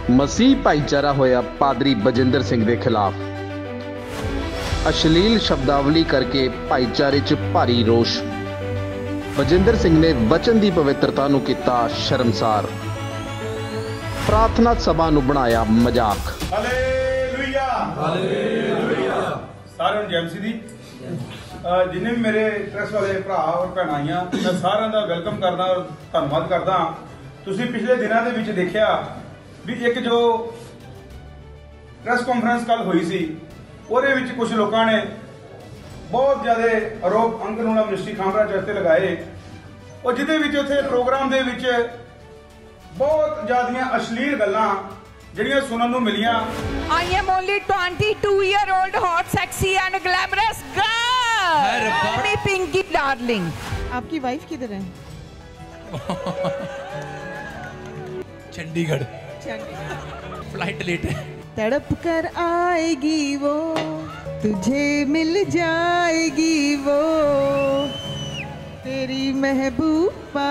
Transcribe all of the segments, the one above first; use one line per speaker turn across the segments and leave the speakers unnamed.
मसीह भाईचारा होया पादरी बजिंदर सिंह के खिलाफ। अश्लील शब्दावली करके भाईचारे च भारी रोष। बजिंदर सिंह ने वचन की पवित्रता नूं कीता शर्मसार। प्रार्थना सभा नूं बनाया मजाक।
Hallelujah hallelujah. सारे जय मसीह दी। जिन्हें भी मेरे प्रेस वाले भरा और भैन आईयां, मैं सारिਆਂ ਦਾ वेलकम करदा और धन्यवाद करदा। तुसीं पिछले दिनों के विच देखिया भी एक जो प्रेस कॉन्फ्रेंस कल हुई सी, ਉਹਦੇ ਵਿੱਚ कुछ लोगों ने बहुत ज़्यादा आरोप अंगनूला मिनिस्ट्री खांबरा चर्च ते लगाए और जिहदे विच उत्थे प्रोग्राम दे विच बहुत ज़्यादा अश्लील गल्लां ਜਿਹੜੀਆਂ सुनन नूं मिलियां।
I am only 22-year-old hot, sexy and glamorous girl. Call me Pinky darling.
आपकी वाइफ किधर है?
चंडीगढ़, फ्लाइट लेट है।
तड़प कर आएगी वो, तुझे मिल जाएगी वो, तेरी महबूबा।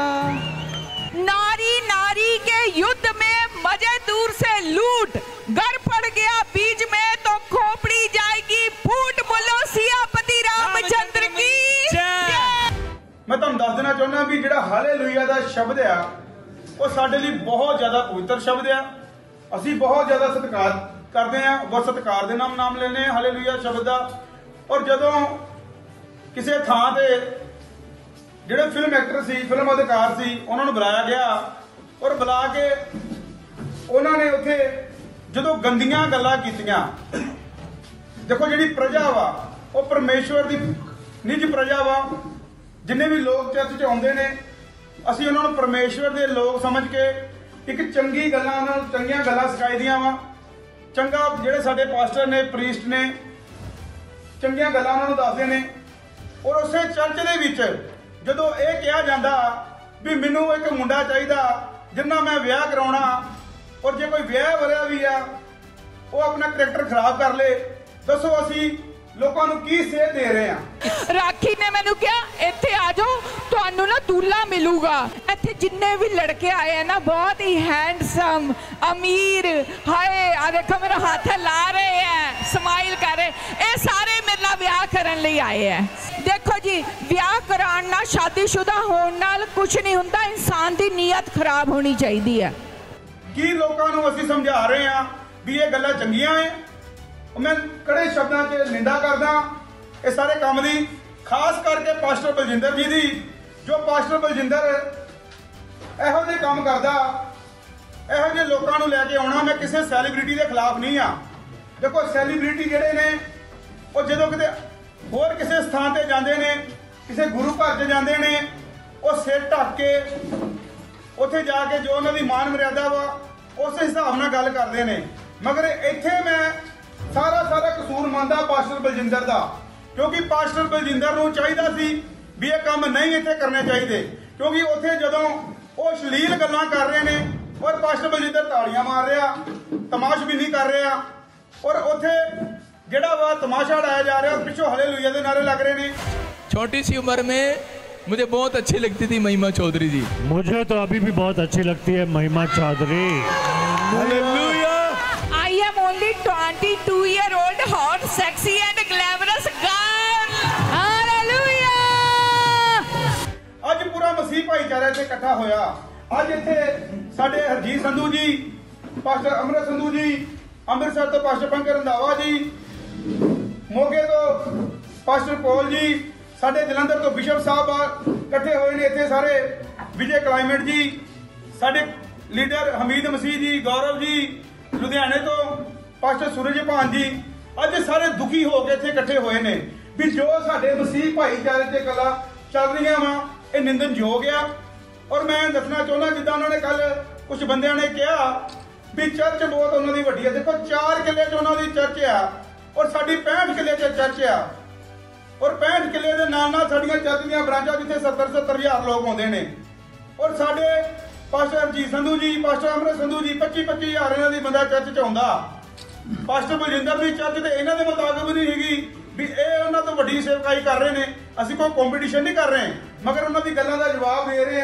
नारी नारी के युद्ध में मजे दूर से लूट, घर पड़ गया बीच में तो खोपड़ी जाएगी फूट। बोलो सियापति रामचंद्र की जय।
मैं तुहानूं दस देना चाहुंदा भी जिहड़ा हालेलुया दा शब्द आ वो साडे लई बहुत ज़्यादा पवित्र शब्द आ। असीं बहुत ज़्यादा सत्कार करते हैं, बहुत सत्कार दे नाम लेने हालेलुया शब्द का। और जदों किसी थां ते जिहड़े फिल्म एक्टर सी, फिल्म अदाकार सी, उन्होंने बुलाया गया और बुला के उन्होंने उत्थे जदों गंदियां गल्लां कीतियां। देखो जिहड़ी प्रजा वा वो परमेश्वर दी निज प्रजा वा। जिन्ने भी लोग चर्च च आउंदे ने असीं उन्हां नूं परमेश्वर दे लोग समझ के एक चंगी गल्लां उन्हां नूं चंगियां गल्लां सिखाई दियां वा। चंगा जिहड़े साडे पास्टर ने, प्रीस्ट ने, चंगियां गल्लां उन्हां नूं दसदे ने। और उसे चर्च दे विच जदों इह किहा जांदा भी मैनूं एक मुंडा चाहीदा जिन्ना मैं विआह कराउणा, और जे कोई विआह वरिया भी आ वो अपना करैक्टर खराब कर ले, दसो असीं लोकां नूं की सेध दे रहे हैं?
राखी ने मैनू कहा इत्थे आ जाओ, तुहानू ना दूल्हा मिलूगा। इत्थे जिन्ने भी लड़के आए हैं ना बहुत ही हैंडसम, अमीर, हाय आ देखो मेरा हाथ ला रहे हैं, स्माइल कर रहे, ये सारे मेरे नाल विआह करन लई आए हैं। देखो जी, विआह कराउण नाल, शादीशुदा होण नाल कुछ नहीं हुंदा, इंसान दी नीयत खराब होनी चाहिदी है।
की लोकां नूं असीं समझा रहे हैं भी ये गल्लां चंगियां है? मैं कड़े शब्दों से निंदा करदा ये सारे काम की, खास करके पास्टर बलजिंदर जी की। जो पास्टर बलजिंदर इहो जिहे काम करदा, इहो जिहे लोकां नूं लैके आउणा। मैं किसी सैलीब्रिटी के खिलाफ नहीं हाँ। देखो सैलीब्रिटी जिहड़े ने वो जदों किते होर किसी स्थान पर जाते हैं, किसी गुरु घर च जाते हैं, वो सिर ढक के उत्थे जाके जो उन्हां दी मान मर्यादा वा उस हिसाब नाल गल करते हैं। मगर इत्थे मैं सारा कसूर मानदा पास्टर बलजिंदर दा, क्योंकि पास्टर बलजिंदर नूं चाहीदा सी भी ये काम नहीं इत्थे करने चाहिए, क्योंकि उत्थे जदों वो अश्लील गल्लां कर रहे ने और पास्टर बलजिंदर ताड़ियां मार रहा, तमाश भी नहीं कर रहा, और उत्थे जिहड़ा वा तमाशा उड़ाया जा रहा, पिछों हालेलुया दे नारे लग रहे ने।
छोटी सी उम्र में मुझे बहुत अच्छी लगती थी महिमा चौधरी जी।
मुझे तो अभी भी बहुत अच्छी लगती है Mahima Chaudhary.
Hallelujah.
I am only 22-year-old hot, sexy and glamorous girl. Hallelujah.
आज पूरा मसीह भाईचारा इत्थे इकट्ठा होया। आज इत्थे साडे हरजीत संधू जी, पास्टर अमृत संधू जी, अमृतसर तो पास्टर पंकज रंधावा जी, मोगे तो पास्टर पॉल जी, साडे जलंधर तो बिशप साहब इकट्ठे हुए ने इत्थे सारे, विजय क्लाइमेट जी, साडे लीडर हमीद मसीह जी, गौरव जी, लुधियाने तो पास्टर सूरज भान जी, अज सारे दुखी होकर इत्थे इकट्ठे हुए ने भी जो साडे मसीह भाईचारे ते गल्लां चल रही वा ये निंदनयोग आ। और मैं दसना चाहुंदा जिद्दां उन्होंने कल कुछ बंदियां ने कहा भी चर्च बहुत उन्होंने वड्डी है। देखो 4 किले च उन्होंने चर्च आ और साडी 65 किले च चर्च आ, और 65 किले के नाल साडियां चर्च दीयां ब्रांचां जिथे 70-70 हज़ार लोग आउंदे ने, और साडे पास्टर हरजीत संधू जी, पास्टर अमृत संधू जी 25-25 हज़ार इन्हां दी बंदा चर्च च आउंदा। पास्टर बलजिंदर दी चर्च ते इन्हां दे मुताबिक नहीं हैगी भी ये उन्हां तो वड्डी सेवकाई कर रहे ने। असीं कोई कॉम्पीटिशन नहीं कर रहे, मगर उन्हां दी गल्लां दा जवाब दे रहे हां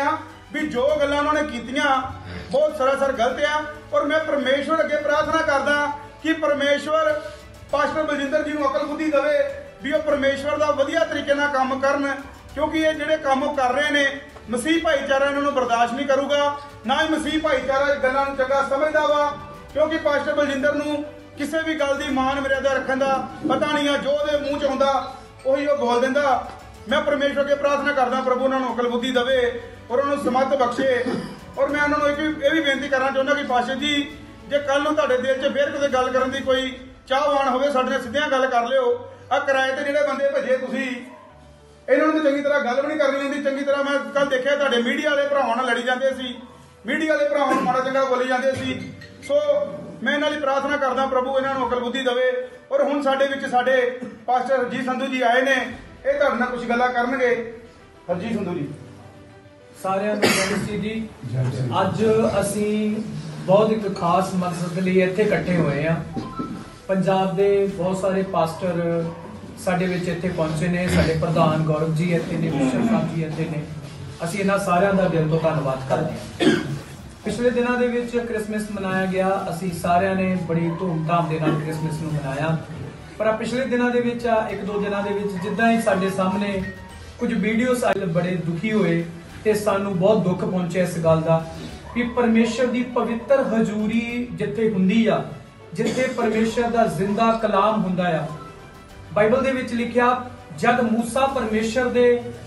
ਵੀ ਜੋ ਗੱਲਾਂ ਉਹਨਾਂ ਨੇ ਕੀਤੀਆਂ ਬਹੁਤ ਸਰਾਸਰ ਗਲਤ ਆ। ਔਰ ਮੈਂ ਪਰਮੇਸ਼ਵਰ ਅੱਗੇ ਪ੍ਰਾਰਥਨਾ ਕਰਦਾ ਕਿ ਪਰਮੇਸ਼ਵਰ ਪਾਸਟਰ ਬਲਜਿੰਦਰ ਜੀ ਨੂੰ ਅਕਲ ਬੁੱਧੀ ਦੇਵੇ ਵੀ ਉਹ ਪਰਮੇਸ਼ਵਰ ਦਾ ਵਧੀਆ ਤਰੀਕੇ ਨਾਲ ਕੰਮ ਕਰਨ, ਕਿਉਂਕਿ ਇਹ ਜਿਹੜੇ ਕੰਮ ਉਹ ਕਰ ਰਹੇ ਨੇ ਮਸੀਹ ਭਾਈਚਾਰਾ ਇਹਨਾਂ ਨੂੰ ਬਰਦਾਸ਼ਤ ਨਹੀਂ ਕਰੂਗਾ, ਨਾ ਹੀ ਮਸੀਹ ਭਾਈਚਾਰਾ ਗੱਲਾਂ ਨੂੰ ਚੰਗਾ ਸਮਝਦਾ ਵਾ। ਕਿਉਂਕਿ ਪਾਸਟਰ ਬਲਜਿੰਦਰ ਨੂੰ ਕਿਸੇ ਵੀ ਗੱਲ ਦੀ ਮਾਨ ਮਰਿਆਦਾ ਰੱਖਣ ਦਾ ਪਤਾ ਨਹੀਂ ਆ, ਜੋ ਉਹਦੇ ਮੂੰਹ 'ਚ ਆਉਂਦਾ ਉਹੀ ਉਹ ਬੋਲ ਦਿੰਦਾ। ਮੈਂ ਪਰਮੇਸ਼ਵਰ ਅੱਗੇ ਪ੍ਰਾਰਥਨਾ ਕਰਦਾ ਪ੍ਰਭੂ ਉਹਨਾਂ ਨੂੰ ਅਕਲ ਬੁੱਧੀ ਦੇਵੇ ਔਰ ਉਹਨਾਂ ਨੂੰ ਸਮੱਤ ਬਖਸ਼ੇ। ਔਰ ਮੈਂ ਉਹਨਾਂ ਨੂੰ ਇਹ ਵੀ ਬੇਨਤੀ ਕਰਨਾ ਚਾਹੁੰਦਾ ਕਿ ਪਾਸਟਰ ਜੀ ਜੇ ਕੱਲ ਨੂੰ ਤੁਹਾਡੇ ਦਿਲ 'ਚ ਫਿਰ ਕਿਤੇ ਗੱਲ ਕਰਨ ਦੀ ਕੋਈ ਚਾਹਵਾਨ ਹੋਵੇ ਸਾਡੇ ਨਾਲ ਸਿੱਧੀਆਂ ਗੱਲ ਕਰ ਲਿਓ। ਆ ਕਿਰਾਏ ਤੇ ਜਿਹੜੇ ਬੰਦੇ ਭੇਜੇ ਤੁਸੀਂ ਇਹਨਾਂ ਨੂੰ ਤਾਂ ਚੰਗੀ ਤਰ੍ਹਾਂ ਗੱਲ ਵੀ ਨਹੀਂ ਕਰਨੀ ਆਉਂਦੀ ਚੰਗੀ ਤਰ੍ਹਾਂ। ਮੈਂ ਕੱਲ ਦੇਖਿਆ ਤੁਹਾਡੇ ਮੀਡੀਆ ਵਾਲੇ ਭਰਾਵਾਂ ਨਾਲ ਲੜੀ ਜਾਂਦੇ ਸੀ, ਮੀਡੀਆ ਵਾਲੇ ਭਰਾਵਾਂ ਨੂੰ ਮਾੜਾ ਚੰਗਾ ਬੋਲੀ ਜਾਂਦੇ ਸੀ। ਸੋ ਮੈਂ ਇਹਨਾਂ ਲਈ ਪ੍ਰਾਰਥਨਾ ਕਰਦਾ ਪ੍ਰਭੂ ਇਹਨਾਂ ਨੂੰ ਅਕਲ ਬੁੱਧੀ ਦੇਵੇ। ਔਰ ਹੁਣ ਸਾਡੇ ਵਿੱਚ ਸਾਡੇ ਪਾਸਟਰ ਹਰਜੀਤ ਸੰਧੂ ਜੀ ਆਏ ਨੇ, ਇਹ ਤੁਹਾਡੇ ਨਾਲ ਕੁਝ ਗੱਲਾਂ ਕਰਨਗੇ। ਹਰਜੀਤ ਸੰਧੂ ਜੀ।
ਸਾਰਿਆਂ ਨੂੰ ਨਮਸਤੇ ਜੀ। ਅੱਜ ਅਸੀਂ ਬਹੁਤ ਇੱਕ ਖਾਸ ਮਕਸਦ ਲਈ ਇੱਥੇ ਇਕੱਠੇ ਹੋਏ ਆ। ਪੰਜਾਬ ਦੇ ਬਹੁਤ ਸਾਰੇ ਪਾਸਟਰ ਸਾਡੇ ਵਿੱਚ ਇੱਥੇ ਪਹੁੰਚੇ ਨੇ, ਸਾਡੇ ਪ੍ਰਧਾਨ ਗੌਰਵ ਜੀ ਇੱਥੇ ਨੇ, ਵਿਸ਼ਵ ਸਾਹਿਬ ਜੀ ਇੱਥੇ ਨੇ। ਅਸੀਂ ਇਹਨਾਂ ਸਾਰਿਆਂ ਦਾ ਦਿਲ ਤੋਂ ਧੰਨਵਾਦ ਕਰਦੇ ਹਾਂ। ਪਿਛਲੇ ਦਿਨਾਂ ਦੇ ਵਿੱਚ ਕ੍ਰਿਸਮਸ ਮਨਾਇਆ ਗਿਆ, ਅਸੀਂ ਸਾਰਿਆਂ ਨੇ ਬੜੀ ਧੂਮਧਾਮ ਦੇ ਨਾਲ ਕ੍ਰਿਸਮਸ ਨੂੰ ਮਨਾਇਆ। ਪਰ ਪਿਛਲੇ ਦਿਨਾਂ ਦੇ ਵਿੱਚ ਇੱਕ ਦੋ ਦਿਨਾਂ ਦੇ ਵਿੱਚ ਜਿੱਦਾਂ ਹੀ ਸਾਡੇ ਸਾਹਮਣੇ ਕੁਝ ਵੀਡੀਓਸ ਆਏ, ਬੜੇ ਦੁਖੀ ਹੋਏ ਤੇ ਸਾਨੂੰ ਬਹੁਤ ਦੁੱਖ ਪਹੁੰਚਿਆ ਇਸ ਗੱਲ ਦਾ ਕਿ ਪਰਮੇਸ਼ਰ ਦੀ ਪਵਿੱਤਰ ਹਜ਼ੂਰੀ ਜਿੱਥੇ ਹੁੰਦੀ ਆ, ਜਿੱਥੇ ਪਰਮੇਸ਼ਰ ਦਾ ਜ਼ਿੰਦਾ ਕਲਾਮ ਹੁੰਦਾ ਆ। ਬਾਈਬਲ ਦੇ ਵਿੱਚ ਲਿਖਿਆ ਜਦ ਮੂਸਾ ਪਰਮੇਸ਼ਰ ਦੇ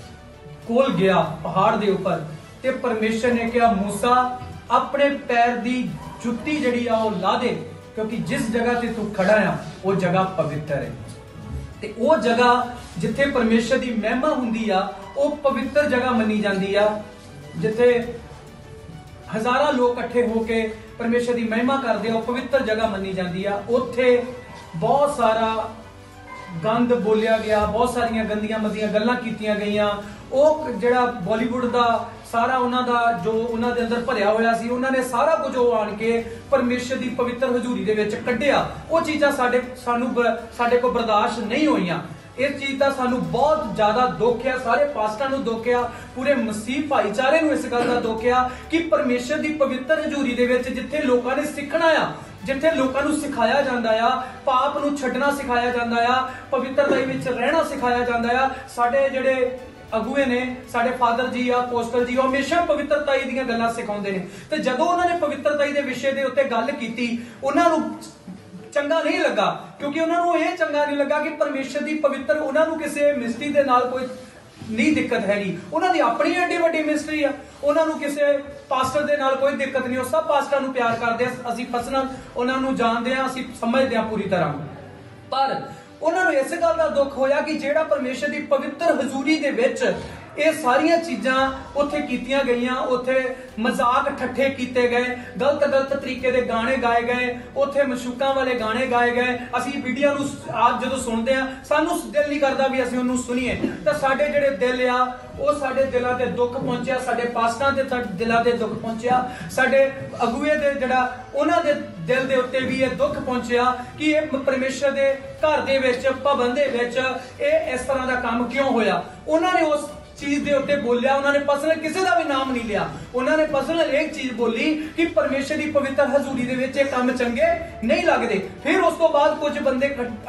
ਕੋਲ ਗਿਆ ਪਹਾੜ ਦੇ ਉੱਪਰ ਤੇ ਪਰਮੇਸ਼ਰ ਨੇ ਕਿਹਾ ਮੂਸਾ ਆਪਣੇ ਪੈਰ ਦੀ ਜੁੱਤੀ ਜਿਹੜੀ ਆ ਉਹ ਲਾ ਦੇ, ਕਿਉਂਕਿ ਜਿਸ ਜਗ੍ਹਾ ਤੇ ਤੂੰ ਖੜਾ ਆ ਉਹ ਜਗ੍ਹਾ ਪਵਿੱਤਰ ਹੈ। ਤੇ ਉਹ ਜਗ੍ਹਾ ਜਿੱਥੇ ਪਰਮੇਸ਼ਰ ਦੀ ਮਹਿਮਾ ਹੁੰਦੀ ਆ ਉਹ ਪਵਿੱਤਰ ਜਗ੍ਹਾ ਮੰਨੀ ਜਾਂਦੀ ਆ, ਜਿੱਥੇ ਹਜ਼ਾਰਾਂ ਲੋਕ ਇਕੱਠੇ ਹੋ ਕੇ ਪਰਮੇਸ਼ਰ ਦੀ ਮਹਿਮਾ ਕਰਦੇ ਆ, ਉਹ ਪਵਿੱਤਰ ਜਗ੍ਹਾ ਮੰਨੀ ਜਾਂਦੀ ਆ। ਉੱਥੇ ਬਹੁਤ ਸਾਰਾ ਗੰਦ ਬੋਲਿਆ ਗਿਆ, ਬਹੁਤ ਸਾਰੀਆਂ ਗੰਦੀਆਂ ਮੰਦੀਆਂ ਗੱਲਾਂ ਕੀਤੀਆਂ ਗਈਆਂ। ਉਹ ਜਿਹੜਾ ਬਾਲੀਵੁੱਡ ਦਾ ਸਾਰਾ ਉਹਨਾਂ ਦਾ ਜੋ ਉਹਨਾਂ ਦੇ ਅੰਦਰ ਭਰਿਆ ਹੋਇਆ ਸੀ, ਉਹਨਾਂ ਨੇ ਸਾਰਾ ਕੁਝ ਉਹ ਆਣ ਕੇ ਪਰਮੇਸ਼ਰ ਦੀ ਪਵਿੱਤਰ ਹਜ਼ੂਰੀ ਦੇ ਵਿੱਚ ਕੱਢਿਆ। ਉਹ ਚੀਜ਼ਾਂ ਸਾਡੇ ਕੋਲ ਬਰਦਾਸ਼ਤ ਨਹੀਂ ਹੋਈਆਂ। ਇਸ ਚੀਜ਼ ਦਾ ਸਾਨੂੰ ਬਹੁਤ ਜ਼ਿਆਦਾ ਦੁੱਖ ਆ, ਸਾਰੇ ਪਾਸਟਰਾਂ ਨੂੰ ਦੁੱਖ ਆ, ਪੂਰੇ ਮਸੀਹ ਭਾਈਚਾਰੇ ਨੂੰ ਇਸ ਗੱਲ ਦਾ ਦੁੱਖ ਆ ਕਿ ਪਰਮੇਸ਼ਰ ਦੀ ਪਵਿੱਤਰ ਹਜ਼ੂਰੀ ਦੇ ਵਿੱਚ ਜਿੱਥੇ ਲੋਕਾਂ ਨੇ ਸਿੱਖਣਾ ਆ, ਜਿੱਥੇ ਲੋਕਾਂ ਨੂੰ ਸਿਖਾਇਆ ਜਾਂਦਾ ਆ, ਪਾਪ ਨੂੰ ਛੱਡਣਾ ਸਿਖਾਇਆ ਜਾਂਦਾ ਆ, ਪਵਿੱਤਰਤਾ ਵਿੱਚ ਰਹਿਣਾ ਸਿਖਾਇਆ ਜਾਂਦਾ ਆ। ਸਾਡੇ ਜਿਹੜੇ ਅਗੂਏ ਨੇ, ਸਾਡੇ ਫਾਦਰ ਜੀ ਆ, ਪੋਸਟਲ ਜੀ, ਉਹ ਹਮੇਸ਼ਾ ਪਵਿੱਤਰਤਾ ਦੀਆਂ ਗੱਲਾਂ ਸਿਖਾਉਂਦੇ ਨੇ। ਤੇ ਜਦੋਂ ਉਹਨਾਂ ਨੇ ਪਵਿੱਤਰਤਾ ਦੇ ਵਿਸ਼ੇ ਦੇ ਉੱਤੇ ਗੱਲ ਕੀਤੀ, ਉਹਨਾਂ ਨੂੰ ਚੰਗਾ ਨਹੀਂ ਲੱਗਾ, ਕਿਉਂਕਿ ਉਹਨਾਂ ਨੂੰ ਇਹ ਚੰਗਾ ਨਹੀਂ ਲੱਗਾ ਕਿ ਪਰਮੇਸ਼ਰ ਦੀ ਪਵਿੱਤਰ, ਉਹਨਾਂ ਨੂੰ ਕਿਸੇ ਮਿਸਟਰੀ ਦੇ ਨਾਲ ਕੋਈ ਨਹੀਂ ਦਿੱਕਤ ਹੈਗੀ, ਉਹਨਾਂ ਦੀ ਆਪਣੀ ਐਡੀ ਵੱਡੀ ਮਿਸਟਰੀ ਆ, ਉਹਨਾਂ ਨੂੰ ਕਿਸੇ ਪਾਸਟਰ ਦੇ ਨਾਲ ਕੋਈ ਦਿੱਕਤ ਨਹੀਂ। ਉਹ ਸਭ ਪਾਸਟਰਾਂ ਨੂੰ ਪਿਆਰ ਕਰਦੇ ਆ, ਅਸੀਂ ਪਰਸਨਲ ਉਹਨਾਂ ਨੂੰ ਜਾਣਦੇ ਆ, ਅਸੀਂ ਸਮਝਦੇ ਆ ਪੂਰੀ ਤਰ੍ਹਾਂ। ਪਰ ਉਹਨਾਂ ਨੂੰ ਇਸ ਗੱਲ ਦਾ ਦੁੱਖ ਹੋਇਆ ਕਿ ਜਿਹੜਾ ਪਰਮੇਸ਼ਰ ਦੀ ਪਵਿੱਤਰ ਹਜ਼ੂਰੀ ਦੇ ਵਿੱਚ ਇਹ ਸਾਰੀਆਂ ਚੀਜ਼ਾਂ ਉੱਥੇ ਕੀਤੀਆਂ ਗਈਆਂ, ਉੱਥੇ ਮਜ਼ਾਕ ਠੱਠੇ ਕੀਤੇ ਗਏ, ਗਲਤ ਤਰੀਕੇ ਦੇ ਗਾਣੇ ਗਾਏ ਗਏ, ਉੱਥੇ ਮਸ਼ੂਕਾਂ ਵਾਲੇ ਗਾਣੇ ਗਾਏ ਗਏ। ਅਸੀਂ ਵੀਡੀਓ ਨੂੰ ਆਪ ਜਦੋਂ ਸੁਣਦੇ ਆ ਸਾਨੂੰ ਦਿਲ ਨਹੀਂ ਕਰਦਾ ਵੀ ਅਸੀਂ ਉਹਨੂੰ ਸੁਣੀਏ। ਤਾਂ ਸਾਡੇ ਜਿਹੜੇ ਦਿਲ ਆ ਉਹ ਸਾਡੇ ਦਿਲਾਂ ਤੇ ਦੁੱਖ ਪਹੁੰਚਿਆ, ਸਾਡੇ ਪਾਸਟਰਾਂ ਦੇ ਦਿਲਾਂ ਤੇ ਦੁੱਖ ਪਹੁੰਚਿਆ, ਸਾਡੇ ਅਗੂਏ ਦੇ ਜਿਹੜਾ ਉਹਨਾਂ ਦੇ ਦਿਲ ਦੇ ਉੱਤੇ ਵੀ ਇਹ ਦੁੱਖ ਪਹੁੰਚਿਆ ਕਿ ਇਹ ਪਰਮੇਸ਼ਰ ਦੇ ਘਰ ਦੇ ਵਿੱਚ, ਭਵਨ ਦੇ ਵਿੱਚ ਇਹ ਇਸ ਤਰ੍ਹਾਂ ਦਾ ਕੰਮ ਕਿਉਂ ਹੋਇਆ। ਉਹਨਾਂ ਨੇ ਉਸ ਚੀਜ਼ ਦੇ ਉੱਤੇ ਬੋਲਿਆ, ਉਹਨਾਂ ਨੇ ਪਰਸਨਲ ਕਿਸੇ ਦਾ ਵੀ ਨਾਮ ਨਹੀਂ ਲਿਆ, ਉਹਨਾਂ ਨੇ ਪਰਸਨਲ ਇੱਕ ਚੀਜ਼ ਬੋਲੀ ਕਿ ਪਰਮੇਸ਼ਰ ਦੀ ਪਵਿੱਤਰ ਹਜ਼ੂਰੀ ਦੇ ਵਿੱਚ ਇਹ ਕੰਮ ਚੰਗੇ ਨਹੀਂ ਲੱਗਦੇ। ਫਿਰ ਉਸ ਤੋਂ ਬਾਅਦ ਕੁਝ ਬੰਦੇ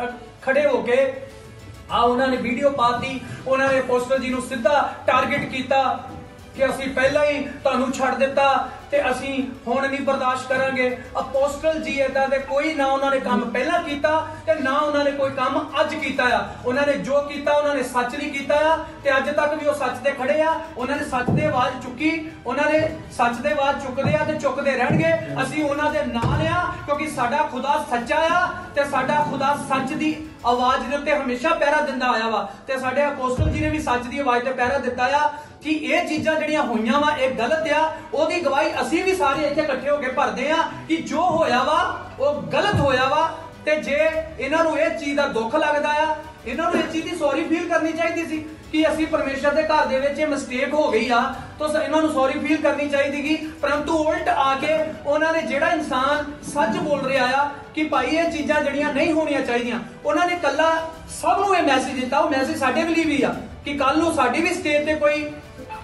ਖੜੇ ਹੋ ਕੇ ਉਹਨਾਂ ਨੇ ਵੀਡੀਓ ਪਾਤੀ, ਉਹਨਾਂ ਨੇ ਪੋਸਟਲ ਜੀ ਨੂੰ ਸਿੱਧਾ ਟਾਰਗੇਟ ਕੀਤਾ ਕਿ ਅਸੀਂ ਪਹਿਲਾਂ ਹੀ ਤੁਹਾਨੂੰ ਛੱਡ ਦਿੱਤਾ ਤੇ ਅਸੀਂ ਹੁਣ ਨਹੀਂ ਬਰਦਾਸ਼ਤ ਕਰਾਂਗੇ। ਅਪੋਸਟਲ ਜੀ ਏਦਾਂ ਦੇ ਕੋਈ ਨਾ ਉਹਨਾਂ ਨੇ ਕੰਮ ਪਹਿਲਾਂ ਕੀਤਾ ਤੇ ਨਾ ਉਹਨਾਂ ਨੇ ਕੋਈ ਕੰਮ ਅੱਜ ਕੀਤਾ ਆ। ਉਹਨਾਂ ਨੇ ਜੋ ਕੀਤਾ ਉਹਨਾਂ ਨੇ ਸੱਚ ਲਈ ਕੀਤਾ ਆ ਤੇ ਅੱਜ ਤੱਕ ਵੀ ਉਹ ਸੱਚ ਤੇ ਖੜੇ ਆ। ਉਹਨਾਂ ਨੇ ਸੱਚ ਦੇ ਆਵਾਜ਼ ਚੁੱਕੀ, ਉਹਨਾਂ ਨੇ ਸੱਚ ਦੇ ਆਵਾਜ਼ ਚੁੱਕਦੇ ਆ ਤੇ ਚੁੱਕਦੇ ਰਹਿਣਗੇ। ਅਸੀਂ ਉਹਨਾਂ ਦੇ ਨਾਲ ਆ ਕਿਉਂਕਿ ਸਾਡਾ ਖੁਦਾ ਸੱਚਾ ਆ ਤੇ ਸਾਡਾ ਖੁਦਾ ਸੱਚ ਦੀ ਆਵਾਜ਼ ਦੇ ਉੱਤੇ ਹਮੇਸ਼ਾ ਪਹਿਰਾ ਦਿੰਦਾ ਆਇਆ ਵਾ ਤੇ ਸਾਡੇ ਅਪੋਸਟਲ ਜੀ ਨੇ ਵੀ ਸੱਚ ਦੀ ਆਵਾਜ਼ ਤੇ ਪਹਿਰਾ ਦਿੱਤਾ ਆ ਕਿ ਇਹ ਚੀਜ਼ਾਂ ਜਿਹੜੀਆਂ ਹੋਈਆਂ ਵਾ ਇਹ ਗਲਤ ਆ। ਉਹਦੀ ਗਵਾਹੀ ਅਸੀਂ ਵੀ ਸਾਰੇ ਇੱਥੇ ਇਕੱਠੇ ਹੋ ਕੇ ਭਰਦੇ ਆ ਕਿ ਜੋ ਹੋਇਆ ਵਾ ਉਹ ਗਲਤ ਹੋਇਆ ਵਾ। ਤੇ ਜੇ ਇਹਨਾਂ ਨੂੰ ਇਹ ਚੀਜ਼ ਦਾ ਦੁੱਖ ਲੱਗਦਾ ਆ, ਇਹਨਾਂ ਨੂੰ ਇਹ ਚੀਜ਼ ਦੀ ਸੌਰੀ ਫੀਲ ਕਰਨੀ ਚਾਹੀਦੀ ਸੀ ਕਿ ਅਸੀਂ ਪਰਮੇਸ਼ਰ ਦੇ ਘਰ ਦੇ ਵਿੱਚ ਇਹ ਮਿਸਟੇਕ ਹੋ ਗਈ ਆ ਤਾਂ ਇਹਨਾਂ ਨੂੰ ਸੌਰੀ ਫੀਲ ਕਰਨੀ ਚਾਹੀਦੀਗੀ। ਪਰੰਤੂ ਉਲਟ ਆ ਕੇ ਉਹਨਾਂ ਨੇ ਜਿਹੜਾ ਇਨਸਾਨ ਸੱਚ ਬੋਲ ਰਿਹਾ ਆ ਕਿ ਭਾਈ ਇਹ ਚੀਜ਼ਾਂ ਜਿਹੜੀਆਂ ਨਹੀਂ ਹੋਣੀਆਂ ਚਾਹੀਦੀਆਂ, ਉਹਨਾਂ ਨੇ ਕੱਲਾ ਸਭ ਨੂੰ ਇਹ ਮੈਸੇਜ ਦਿੱਤਾ। ਉਹ ਮੈਸੇਜ ਸਾਡੇ ਲਈ ਵੀ ਆ ਕਿ ਕੱਲ ਨੂੰ ਸਾਡੀ ਵੀ ਸਟੇਜ ਤੇ ਕੋਈ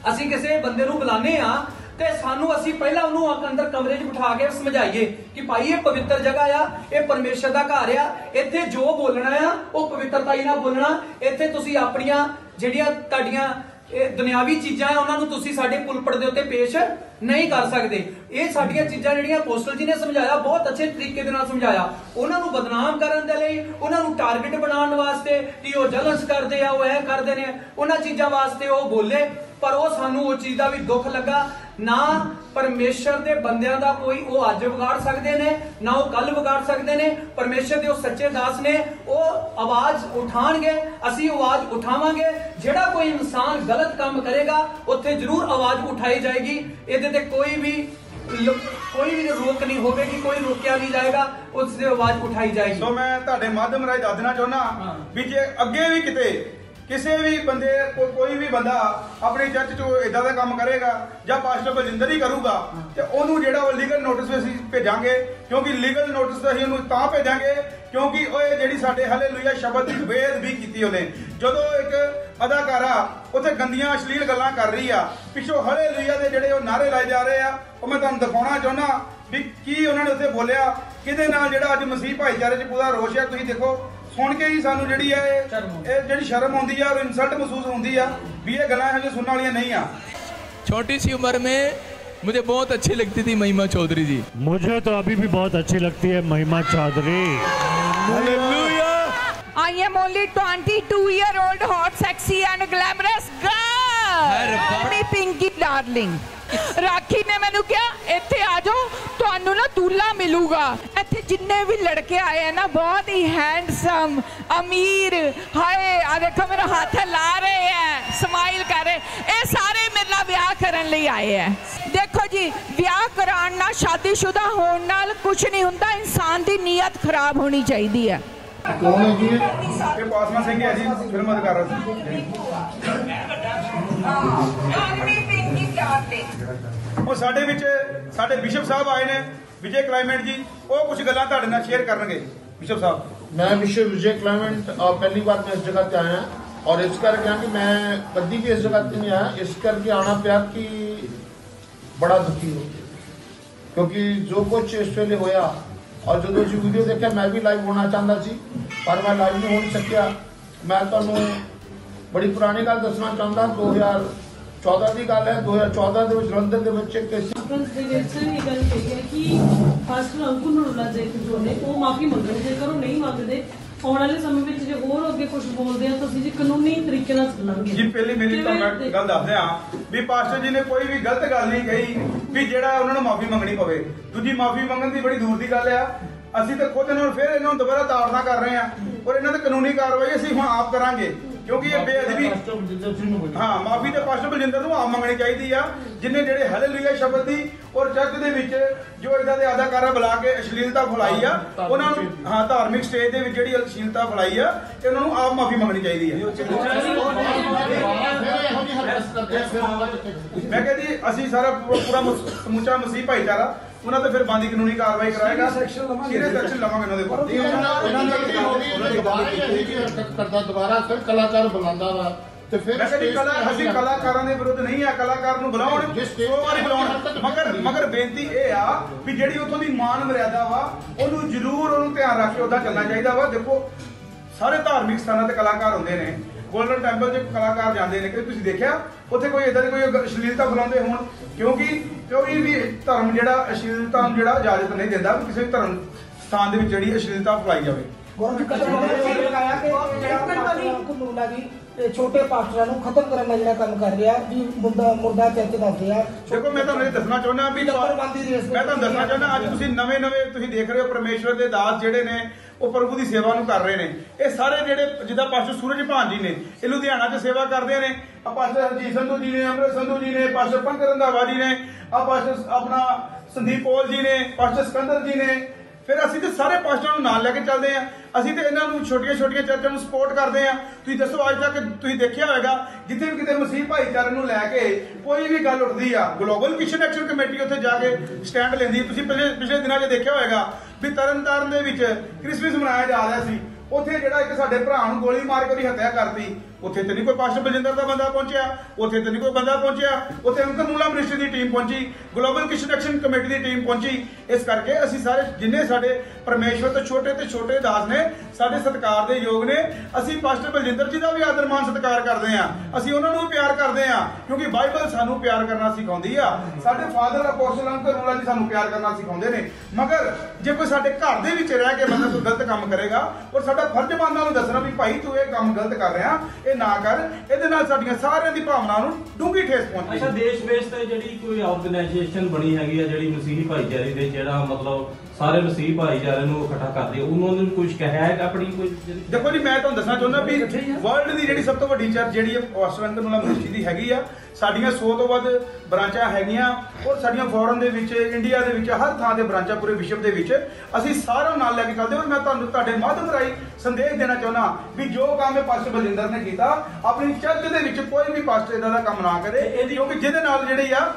ਅਸੀਂ ਕਿਸੇ ਬੰਦੇ ਨੂੰ ਬੁਲਾਉਂਦੇ ਆ ਤੇ ਸਾਨੂੰ ਅਸੀਂ ਪਹਿਲਾਂ ਉਹਨੂੰ ਅੰਦਰ ਕਮਰੇ 'ਚ ਬਿਠਾ ਕੇ ਸਮਝਾਈਏ ਕਿ ਭਾਈ ਇਹ ਪਵਿੱਤਰ ਜਗ੍ਹਾ ਆ, ਇਹ ਪਰਮੇਸ਼ਰ ਦਾ ਘਰ ਆ, ਇੱਥੇ ਜੋ ਬੋਲਣਾ ਆ ਉਹ ਪਵਿੱਤਰਤਾ ਨਾਲ ਬੋਲਣਾ। ਇੱਥੇ ਤੁਸੀਂ ਆਪਣੀਆਂ ਜਿਹੜੀਆਂ ਤੁਹਾਡੀਆਂ ਇਹ ਦੁਨਿਆਵੀ ਚੀਜ਼ਾਂ ਆ ਉਹਨਾਂ ਨੂੰ ਤੁਸੀਂ ਸਾਡੇ ਪੁਲਪੜ ਦੇ ਉੱਤੇ ਪੇਸ਼ ਨਹੀਂ ਕਰ ਸਕਦੇ। ਇਹ ਸਾਡੀਆਂ ਚੀਜ਼ਾਂ ਜਿਹੜੀਆਂ ਅਪੋਸਟਲ ਜੀ ਨੇ ਸਮਝਾਇਆ, ਬਹੁਤ ਅੱਛੇ ਤਰੀਕੇ ਦੇ ਨਾਲ ਸਮਝਾਇਆ। ਉਹਨਾਂ ਨੂੰ ਬਦਨਾਮ ਕਰਨ ਦੇ ਲਈ, ਉਹਨਾਂ ਨੂੰ ਟਾਰਗੇਟ ਬਣਾਉਣ ਵਾਸਤੇ ਕਿ ਉਹ ਜਲਸ ਕਰਦੇ ਆ, ਉਹ ਇਹ ਕਰਦੇ ਨੇ, ਉਹਨਾਂ ਚੀਜ਼ਾਂ ਵਾਸਤੇ ਉਹ ਬੋਲੇ। ਪਰ ਉਹ ਸਾਨੂੰ ਉਹ ਚੀਜ਼ ਦਾ ਵੀ ਦੁੱਖ ਲੱਗਾ। ਨਾ ਪਰਮੇਸ਼ਰ ਦੇ ਬੰਦਿਆਂ ਦਾ ਕੋਈ ਉਹ ਅੱਜ ਵਿਗਾੜ ਸਕਦੇ ਨੇ, ਨਾ ਉਹ ਕੱਲ ਵਿਗਾੜ ਸਕਦੇ ਨੇ। ਪਰਮੇਸ਼ਰ ਦੇ ਉਹ ਸੱਚੇ ਦਾਸ ਨੇ, ਉਹ ਆਵਾਜ਼ ਉਠਾਣਗੇ, ਅਸੀਂ ਆਵਾਜ਼ ਉਠਾਵਾਂਗੇ। ਜਿਹੜਾ ਕੋਈ ਇਨਸਾਨ ਗਲਤ ਕੰਮ ਕਰੇਗਾ ਉੱਥੇ ਜ਼ਰੂਰ ਆਵਾਜ਼ ਉਠਾਈ ਜਾਏਗੀ। ਇਹਦੇ ਤੇ ਕੋਈ ਵੀ ਰੋਕ ਨਹੀਂ ਹੋਵੇਗੀ, ਕੋਈ ਰੋਕਿਆ ਨਹੀਂ ਜਾਏਗਾ, ਉਸ ਦੀ ਆਵਾਜ਼ ਉਠਾਈ ਜਾਏਗੀ।
ਸੋ ਮੈਂ ਤੁਹਾਡੇ ਮਾਧਿਅਮ ਰਾਹੀਂ ਦੱਸ ਦੇਣਾ ਚਾਹੁੰਦਾ ਵੀ ਜੇ ਅੱਗੇ ਵੀ ਕਿਤੇ ਕਿਸੇ ਵੀ ਬੰਦੇ ਕੋਈ ਵੀ ਬੰਦਾ ਆਪਣੀ ਚਰਚ 'ਚ ਇਦਾਂ ਦਾ ਕੰਮ ਕਰੇਗਾ ਜਾਂ ਪਾਸਟਰ ਬਲਜਿੰਦਰ ਹੀ ਕਰੂਗਾ ਤੇ ਉਹਨੂੰ ਜਿਹੜਾ ਉਹ ਲੀਗਲ ਨੋਟਿਸ ਵੀ ਅਸੀਂ ਭੇਜਾਂਗੇ। ਕਿਉਂਕਿ ਲੀਗਲ ਨੋਟਿਸ ਅਸੀਂ ਉਹਨੂੰ ਤਾਂ ਭੇਜਾਂਗੇ ਕਿਉਂਕਿ ਉਹ ਜਿਹੜੀ ਸਾਡੇ ਹਾਲੇਲੂਇਆ ਸ਼ਬਦ ਦੀ ਬੇਅਦਬੀ ਕੀਤੀ ਉਹਨੇ। ਜਦੋਂ ਇੱਕ ਅਦਾਕਾਰਾ ਉੱਥੇ ਗੰਦੀਆਂ ਅਸ਼ਲੀਲ ਗੱਲਾਂ ਕਰ ਰਹੀ ਆ, ਪਿੱਛੋਂ ਹਾਲੇਲੂਇਆ ਦੇ ਜਿਹੜੇ ਉਹ ਨਾਰੇ ਲਾਏ ਜਾ ਰਹੇ ਆ, ਉਹ ਮੈਂ ਤੁਹਾਨੂੰ ਦਿਖਾਉਣਾ ਚਾਹੁੰਦਾ ਵੀ ਕੀ ਉਹਨਾਂ ਨੇ ਉੱਥੇ ਬੋਲਿਆ, ਕਿਹਦੇ ਨਾਲ ਜਿਹੜਾ ਅੱਜ ਮਸੀਹ ਭਾਈਚਾਰੇ 'ਚ ਪੂਰਾ ਰੋਸ਼ ਹੈ। ਤੁਸੀਂ ਦੇਖੋ, ਸੁਣ ਕੇ ਹੀ ਸਾਨੂੰ ਜਿਹੜੀ ਹੈ ਇਹ ਜਿਹੜੀ ਸ਼ਰਮ ਆਉਂਦੀ ਆ, ਇਨਸਲਟ ਮਹਿਸੂਸ ਹੁੰਦੀ ਆ ਵੀ ਇਹ ਗੱਲਾਂ ਇਹੋ ਜਿਹੀ ਸੁਣਨ ਵਾਲੀਆਂ ਨਹੀਂ ਆ।
छोटी सी उम्र में मुझे बहुत अच्छी लगती थी महिमा चौधरी जी।
मुझे तो अभी भी बहुत अच्छी लगती है Mahima Chaudhary.
I am only 22-year-old hot, sexy and glamorous girl. Call me Pinky darling. ਰਾਖੀ ਨੇ ਮੈਨੂੰ ਕਿਹਾ ਇੱਥੇ ਆ ਜਾਓ, ਤੁਹਾਨੂੰ ਨਾ ਦੂल्हा ਮਿਲੂਗਾ। ਇੱਥੇ ਜਿੰਨੇ ਵੀ ਲੜਕੇ ਆਏ ਆ ਨਾ, ਬਹੁਤ ਹੀ ਹੈਂਡਸਮ, ਅਮੀਰ, ਹਾਏ ਆ ਦੇਖੋ ਮੇਰਾ ਹੱਥ ਲਾ ਰਹੇ ਹੈ, ਸਮਾਈਲ ਕਰ ਰਹੇ, ਇਹ ਸਾਰੇ ਮੇਰੇ ਨਾਲ ਵਿਆਹ ਕਰਨ ਲਈ ਆਏ ਹੈ। ਦੇਖੋ ਜੀ, ਵਿਆਹ ਕਰਾਉਣ ਨਾਲ, ਸ਼ਾਦੀशुदा ਹੋਣ ਨਾਲ ਕੁਝ ਨਹੀਂ ਹੁੰਦਾ, ਇਨਸਾਨ ਦੀ ਨੀਅਤ ਖਰਾਬ ਹੋਣੀ ਚਾਹੀਦੀ ਹੈ।
ਕੌਣ ਹੈ ਜੀ ਇਹ? ਪਾਸਮਾ ਸਿੰਘ ਹੈ ਜੀ, ਫਿਲਮ ਅਦਾਕਾਰ ਸੀ। ਉਹ ਸਾਡੇ ਵਿੱਚ ਸਾਡੇ ਬਿਸ਼ਪ ਸਾਹਿਬ ਆਏ ਨੇ, ਵਿਜੇ ਕਲਾਈਮੈਂਟ ਜੀ, ਉਹ ਕੁਝ ਗੱਲਾਂ ਤੁਹਾਡੇ ਨਾਲ ਸ਼ੇਅਰ ਕਰਨਗੇ। ਬਿਸ਼ਪ ਸਾਹਿਬ।
मैं बिशप विजय क्लाइमेंट पहली बार मैं इस जगह पे आया और इस करके कि मैं कभी भी इस जगह पे नहीं आया, इस करके आना पिया कि बड़ा दुखी हो, क्योंकि जो कुछ इस वेले होया और जो वीडियो देखा मैं भी लाइव होना चाहता सी पर मैं लाइव नहीं हो सकिया। मैं तुहानू बड़ी पुरानी गल दसना चाहता, 2014 की गल है। 2014 ਦੇ ਵਿੱਚ ਜਲੰਧਰ ਦੇ ਵਿੱਚ ਇੱਕ
ਕਾਨਫਰੰਸ ਦੇ ਵਿੱਚ ਇਹ ਗੱਲ ਕਹੀ ਹੈ ਕਿ ਪਾਸਟਰ ਅੰਕੁਰ ਨਰੂਲਾ ਜੀ ਜੋ ਨੇ ਉਹ ਮਾਫੀ ਮੰਗਣ, ਜੇਕਰ ਉਹ ਨਹੀਂ ਮੰਗਦੇ ਆਉਣ ਵਾਲੇ ਸਮੇਂ ਵਿੱਚ ਜੇ ਹੋਰ ਅੱਗੇ ਕੁਝ ਬੋਲਦੇ ਆ ਤਾਂ ਅਸੀਂ ਜੀ ਕਾਨੂੰਨੀ ਤਰੀਕੇ ਨਾਲ ਚੱਲਾਂਗੇ।
ਜੀ ਪਹਿਲੀ ਮੇਰੀ ਤਾਂ ਮੈਂ ਗੱਲ ਦੱਸ ਦਿਆਂ ਵੀ ਪਾਸਟਰ ਜੀ ਨੇ ਕੋਈ ਵੀ ਗਲਤ ਗੱਲ ਨਹੀਂ ਕਹੀ ਵੀ ਜਿਹੜਾ ਉਹਨਾਂ ਨੂੰ ਮਾਫੀ ਮੰਗਣੀ ਪਵੇ। ਦੂਜੀ ਮਾਫੀ ਮੰਗਣ ਦੀ ਬੜੀ ਦੂਰ ਦੀ ਗੱਲ ਆ। ਅਸੀਂ ਤਾਂ ਖੁਦ ਇਹਨਾਂ ਨੂੰ ਫਿਰ ਇਹਨਾਂ ਨੂੰ ਦੁਬਾਰਾ ਤਾੜਨਾ ਕਰ ਰਹੇ ਆ ਔਰ ਇਹਨਾਂ ਤੇ ਕਾਨੂੰਨੀ ਕਾਰਵਾਈ ਅਸੀਂ ਹੁਣ ਆਪ ਕਰਾਂਗੇ ਕਿਉਂਕਿ ਇਹ ਬੇਅਦਬੀ। ਹਾਂ, ਮਾਫੀ ਤੇ ਪਾਸਟਰ ਬਲਜਿੰਦਰ ਨੂੰ ਆਪ ਮੰਗਣੀ ਚਾਹੀਦੀ ਆ, ਜਿਨੇ ਜਿਹੜੇ ਹਾਲੇਲੂਇਆ ਸ਼ਬਦ ਦੀ ਔਰ ਚਰਚ ਦੇ ਵਿੱਚ ਜੋ ਇਦਾਂ ਦੇ ਅਦਾਕਾਰਾ ਬੁਲਾ ਕੇ ਅਸ਼ਲੀਲਤਾ ਫੈਲਾਈ ਆ, ਉਹਨਾਂ ਨੂੰ ਹਾਂ ਧਾਰਮਿਕ ਸਟੇਜ ਦੇ ਵਿੱਚ ਜਿਹੜੀ ਅਸ਼ਲੀਲਤਾ ਫੈਲਾਈ ਆ, ਤੇ ਉਹਨਾਂ ਨੂੰ ਆਪ ਮਾਫੀ ਮੰਗਣੀ ਚਾਹੀਦੀ ਆ। ਮੈਂ ਕਿਹਾ ਜੀ ਅਸੀਂ ਸਾਰਾ ਪੂਰਾ ਸਮੁੱਚਾ ਮਸੀਹ ਭਾਈਚਾਰਾ ਉਹਨਾਂ ਤੇ ਫਿਰ ਬੰਦੀ ਕਾਨੂੰਨੀ ਕਾਰਵਾਈ ਕਰਾਏਗਾ, ਸੀਰੀਅਸ ਐਕਸ਼ਨ ਲਵਾਂਗੇ ਉਹਨਾਂ ਦੇ
ਉੱਪਰ। ਦੁਬਾਰਾ ਫਿਰ ਕਲਾਕਾਰ ਬੁਲਾਉਂਦਾ ਵਾ ਤੇ ਫਿਰ
ਅਸੀਂ ਕਲਾਕਾਰਾਂ ਦੇ ਵਿਰੁੱਧ ਨਹੀਂ ਆ, ਕਲਾਕਾਰ ਨੂੰ ਬੁਲਾਉਣ, 100 ਵਾਰੀ ਬੁਲਾਉਣ, ਮਗਰ ਬੇਨਤੀ ਇਹ ਆ ਵੀ ਜਿਹੜੀ ਉੱਥੋਂ ਦੀ ਮਾਨ ਮਰਿਆਦਾ ਵਾ ਉਹਨੂੰ ਜ਼ਰੂਰ ਉਹਨੂੰ ਧਿਆਨ ਰੱਖ ਕੇ ਉੱਦਾਂ ਚੱਲਣਾ ਚਾਹੀਦਾ ਵਾ। ਦੇਖੋ ਸਾਰੇ ਧਾਰਮਿਕ ਸਥਾਨਾਂ ਤੇ ਕਲਾਕਾਰ ਹੁੰਦੇ ਨੇ, ਗੋਲਡਨ ਟੈਂਪਲ 'ਚ ਕਲਾਕਾਰ ਜਾਂਦੇ ਨੇ, ਕਿ ਤੁਸੀਂ ਦੇਖਿਆ ਉੱਥੇ ਕੋਈ ਇਦਾਂ ਦੀ ਕੋਈ ਅਸ਼ਲੀਲਤਾ ਫੈਲਾਉਂਦੇ ਹੋਣ? ਕਿਉਂਕਿ ਕੋਈ ਵੀ ਧਰਮ ਜਿਹੜਾ ਅਸ਼ਲੀਲਤਾ ਨੂੰ ਜਿਹੜਾ ਇਜਾਜ਼ਤ ਨਹੀਂ ਦਿੰਦਾ ਵੀ ਕਿਸੇ ਵੀ ਧਰਮ ਸਥਾਨ ਦੇ ਵਿੱਚ ਜਿਹੜੀ ਅਸ਼ਲੀਲਤਾ ਫੈਲਾਈ ਜਾਵੇ।
ਛੋਟੇ ਪਾਸਟਰਾਂ ਨੂੰ ਖਤਮ ਕਰਨ ਦਾ ਜਿਹੜਾ ਕੰਮ ਕਰ ਰਿਹਾ ਵੀ ਮੁਰਦਾ ਚਰਚ ਦੱਸਦੇ ਆ।
ਦੇਖੋ ਮੈਂ ਤੁਹਾਨੂੰ ਇਹ ਦੱਸਣਾ ਚਾਹੁੰਦਾ ਵੀ ਅੱਜ ਤੁਸੀਂ ਨਵੇਂ ਤੁਸੀਂ ਦੇਖ ਰਹੇ ਹੋ ਪਰਮੇਸ਼ਵਰ ਦੇ ਦਾਸ ਜਿਹੜੇ ਨੇ ਉਹ ਪ੍ਰਭੂ ਦੀ ਸੇਵਾ ਨੂੰ ਕਰ ਰਹੇ ਨੇ। ਇਹ ਸਾਰੇ ਜਿਹੜੇ ਜਿੱਦਾਂ ਪਾਸਟਰ ਸੂਰਜ ਭਾਨ ਜੀ ਨੇ ਇਹ ਲੁਧਿਆਣਾ 'ਚ ਸੇਵਾ ਕਰਦੇ ਨੇ, ਆ ਪਾਸਟਰ ਹਰਜੀਤ ਸੰਧੂ ਜੀ ਨੇ, ਅੰਮ੍ਰਿਤ ਸੰਧੂ ਜੀ ਨੇ, ਪਾਸਟਰ ਪੰਕਜ ਰੰਧਾਵਾ ਜੀ ਨੇ, ਆ ਪਾਸਟਰ ਆਪਣਾ ਸੰਦੀਪ ਪੌਲ ਜੀ ਨੇ, ਪਾਸਟਰ ਸਿਕੰਦਰ ਜੀ ਨੇ। ਫਿਰ ਅਸੀਂ ਤੇ ਸਾਰੇ ਪਾਸਟਰਾਂ ਨੂੰ ਨਾਲ ਲੈ ਕੇ ਚੱਲਦੇ ਆ। ਅਸੀਂ ਤੇ ਇਹਨਾਂ ਨੂੰ ਛੋਟੀਆਂ ਚਰਚਾਂ ਨੂੰ ਸਪੋਰਟ ਕਰਦੇ ਆ। ਤੁਸੀਂ ਦੱਸੋ ਅੱਜ ਤੱਕ ਤੁਸੀਂ ਦੇਖਿਆ ਹੋਵੇਗਾ ਜਿੱਥੇ ਵੀ ਕਿਤੇ ਮਸੀਹ ਭਾਈਚਾਰੇ ਨੂੰ ਲੈ ਕੇ ਕੋਈ ਵੀ ਗੱਲ ਉੱਠਦੀ ਆ, ਗਲੋਬਲ ਮਿਸ਼ਨ ਐਕਸ਼ਨ ਕਮੇਟੀ ਉੱਥੇ ਜਾ ਕੇ ਸਟੈਂਡ ਲੈਂਦੀ। ਤੁਸੀਂ ਪਿਛਲੇ ਦਿਨਾਂ 'ਚ ਦੇਖਿਆ ਹੋਵੇਗਾ ਵੀ ਤਰਨਤਾਰਨ ਦੇ ਵਿੱਚ ਕ੍ਰਿਸਮਸ ਮਨਾਇਆ ਜਾ ਰਿਹਾ ਸੀ। ਉੱਥੇ ਜਿਹੜਾ ਇੱਕ ਸਾਡੇ ਭਰਾ ਨੂੰ ਗੋਲੀ ਮਾਰ ਕੇ ਉਹਦੀ ਹੱਤਿਆ ਕਰਤੀ। ਉੱਥੇ ਤੇ ਨਹੀਂ ਕੋਈ ਪਾਸਟਰ ਬਲਜਿੰਦਰ ਦਾ ਬੰਦਾ ਪਹੁੰਚਿਆ, ਉੱਥੇ ਤੇ ਨਹੀਂ ਕੋਈ ਬੰਦਾ ਪਹੁੰਚਿਆ, ਉੱਥੇ ਅੰਕਰ ਨੂਲਾ ਮਿਨਿਸਟਰੀ ਦੀ ਟੀਮ ਪਹੁੰਚੀ, ਗਲੋਬਲ ਕਿਸ਼ਨ ਐਕਸ਼ਨ ਕਮੇਟੀ ਦੀ ਟੀਮ ਪਹੁੰਚੀ। ਇਸ ਕਰਕੇ ਅਸੀਂ ਸਾਰੇ ਜਿੰਨੇ ਸਾਡੇ ਪਰਮੇਸ਼ਵਰ ਤੋਂ ਛੋਟੇ ਦਾਸ ਨੇ, ਸਾਡੇ ਸਤਿਕਾਰ ਦੇ ਯੋਗ ਨੇ, ਅਸੀਂ ਪਾਸਟਰ ਬਲਜਿੰਦਰ ਜੀ ਦਾ ਵੀ ਆਦਰ ਮਾਨ ਸਤਿਕਾਰ ਕਰਦੇ ਹਾਂ, ਅਸੀਂ ਉਹਨਾਂ ਨੂੰ ਵੀ ਪਿਆਰ ਕਰਦੇ ਹਾਂ, ਕਿਉਂਕਿ ਬਾਈਬਲ ਸਾਨੂੰ ਪਿਆਰ ਕਰਨਾ ਸਿਖਾਉਂਦੀ ਆ। ਸਾਡੇ ਫਾਦਰ ਅਪੋਸਟਲ ਅੰਕਰ ਨੂਲਾ ਜੀ ਸਾਨੂੰ ਪਿਆਰ ਕਰਨਾ ਸਿਖਾਉਂਦੇ ਨੇ। ਮਗਰ ਜੇ ਕੋਈ ਸਾਡੇ ਘਰ ਦੇ ਵਿੱਚ ਰਹਿ ਕੇ ਬੰਦਾ ਕੋਈ ਗਲਤ ਕੰਮ ਕਰੇਗਾ, ਔਰ ਸਾਡਾ ਫਰਜ਼ ਬਣਦਾ ਉਹਨੂੰ ਦੱਸਣਾ ਵੀ ਭਾਈ ਤੂੰ ਇਹ ਕੰਮ ਗਲਤ ਕਰ ਰਿਹਾ, ਇਹ ਨਾ ਕਰ, ਇਹਦੇ ਨਾਲ ਸਾਡੀਆਂ ਸਾਰਿਆਂ ਦੀ ਭਾਵਨਾ ਨੂੰ ਡੂੰਘੀ ਠੇਸ ਪਹੁੰਚਦੀ।
ਅੱਛਾ, ਦੇਸ਼ ਵੇਸ਼ ਤੇ ਜਿਹੜੀ ਕੋਈ ਆਰਗੇਨਾਈਜੇਸ਼ਨ ਬਣੀ ਹੈਗੀ ਆ ਜਿਹੜੀ ਮਸੀਹੀ ਭਾਈਚਾਰੇ ਦੇ, ਜਿਹੜਾ ਮਤਲਬ ਸਾਰੇ ਮਸੀਹੀ ਭਾਈਚਾਰੇ ਨੂੰ ਇਕੱਠਾ ਕਰਦੀ, ਉਹਨਾਂ ਨੂੰ ਕੁਝ ਕਿਹਾ ਹੈ ਆਪਣੀ ਕੋਈ?
ਦੇਖੋ ਜੀ, ਮੈਂ ਤੁਹਾਨੂੰ ਦੱਸਣਾ ਚਾਹੁੰਦਾ ਵੀ ਵਰਲਡ ਦੀ ਜਿਹੜੀ ਸਭ ਤੋਂ ਵੱਡੀ ਚਰਚ ਜਿਹੜੀ ਹੈ ਪਾਸਟਰ ਅੰਕਰ ਨੂਲਾ ਮਿਨਿਸਟਰੀ ਦੀ ਹੈਗੀ ਆ। ਸਾਡੀਆਂ 100 ਤੋਂ ਵੱਧ ਬ੍ਰਾਂਚਾਂ ਹੈਗੀਆਂ, ਔਰ ਸਾਡੀਆਂ ਫੋਰਨ ਦੇ ਵਿੱਚ, ਇੰਡੀਆ ਦੇ ਵਿੱਚ, ਹਰ ਥਾਂ ਤੇ ਬ੍ਰਾਂਚਾਂ ਪੂਰੇ ਵਿਸ਼ਵ ਦੇ ਵਿੱਚ ਅਸੀਂ ਸਾਰਿਆਂ ਨਾਲ ਲੈ ਕੇ ਚੱਲਦੇ। ਔਰ ਮੈਂ ਤੁਹਾਨੂੰ ਤੁਹਾਡੇ ਮਾਧਿਅਮ ਰਾਹੀਂ ਸੰਦੇਸ਼ ਦੇਣਾ ਚਾਹੁੰਦਾ ਵੀ ਜੋ ਕੰਮ ਇਹ ਪਾਸਟਰ ਬਲਜਿੰਦਰ ਨੇ ਕੀਤਾ, ਆਪਣੀ ਚਰਚ ਦੇ ਵਿੱਚ ਕੋਈ ਵੀ ਪਾਸਟਰ ਇਦਾਂ ਦਾ ਕੰਮ ਨਾ ਕਰੇ, ਕਿਉਂਕਿ ਜਿਹਦੇ ਨਾਲ ਜਿਹੜੀ ਆ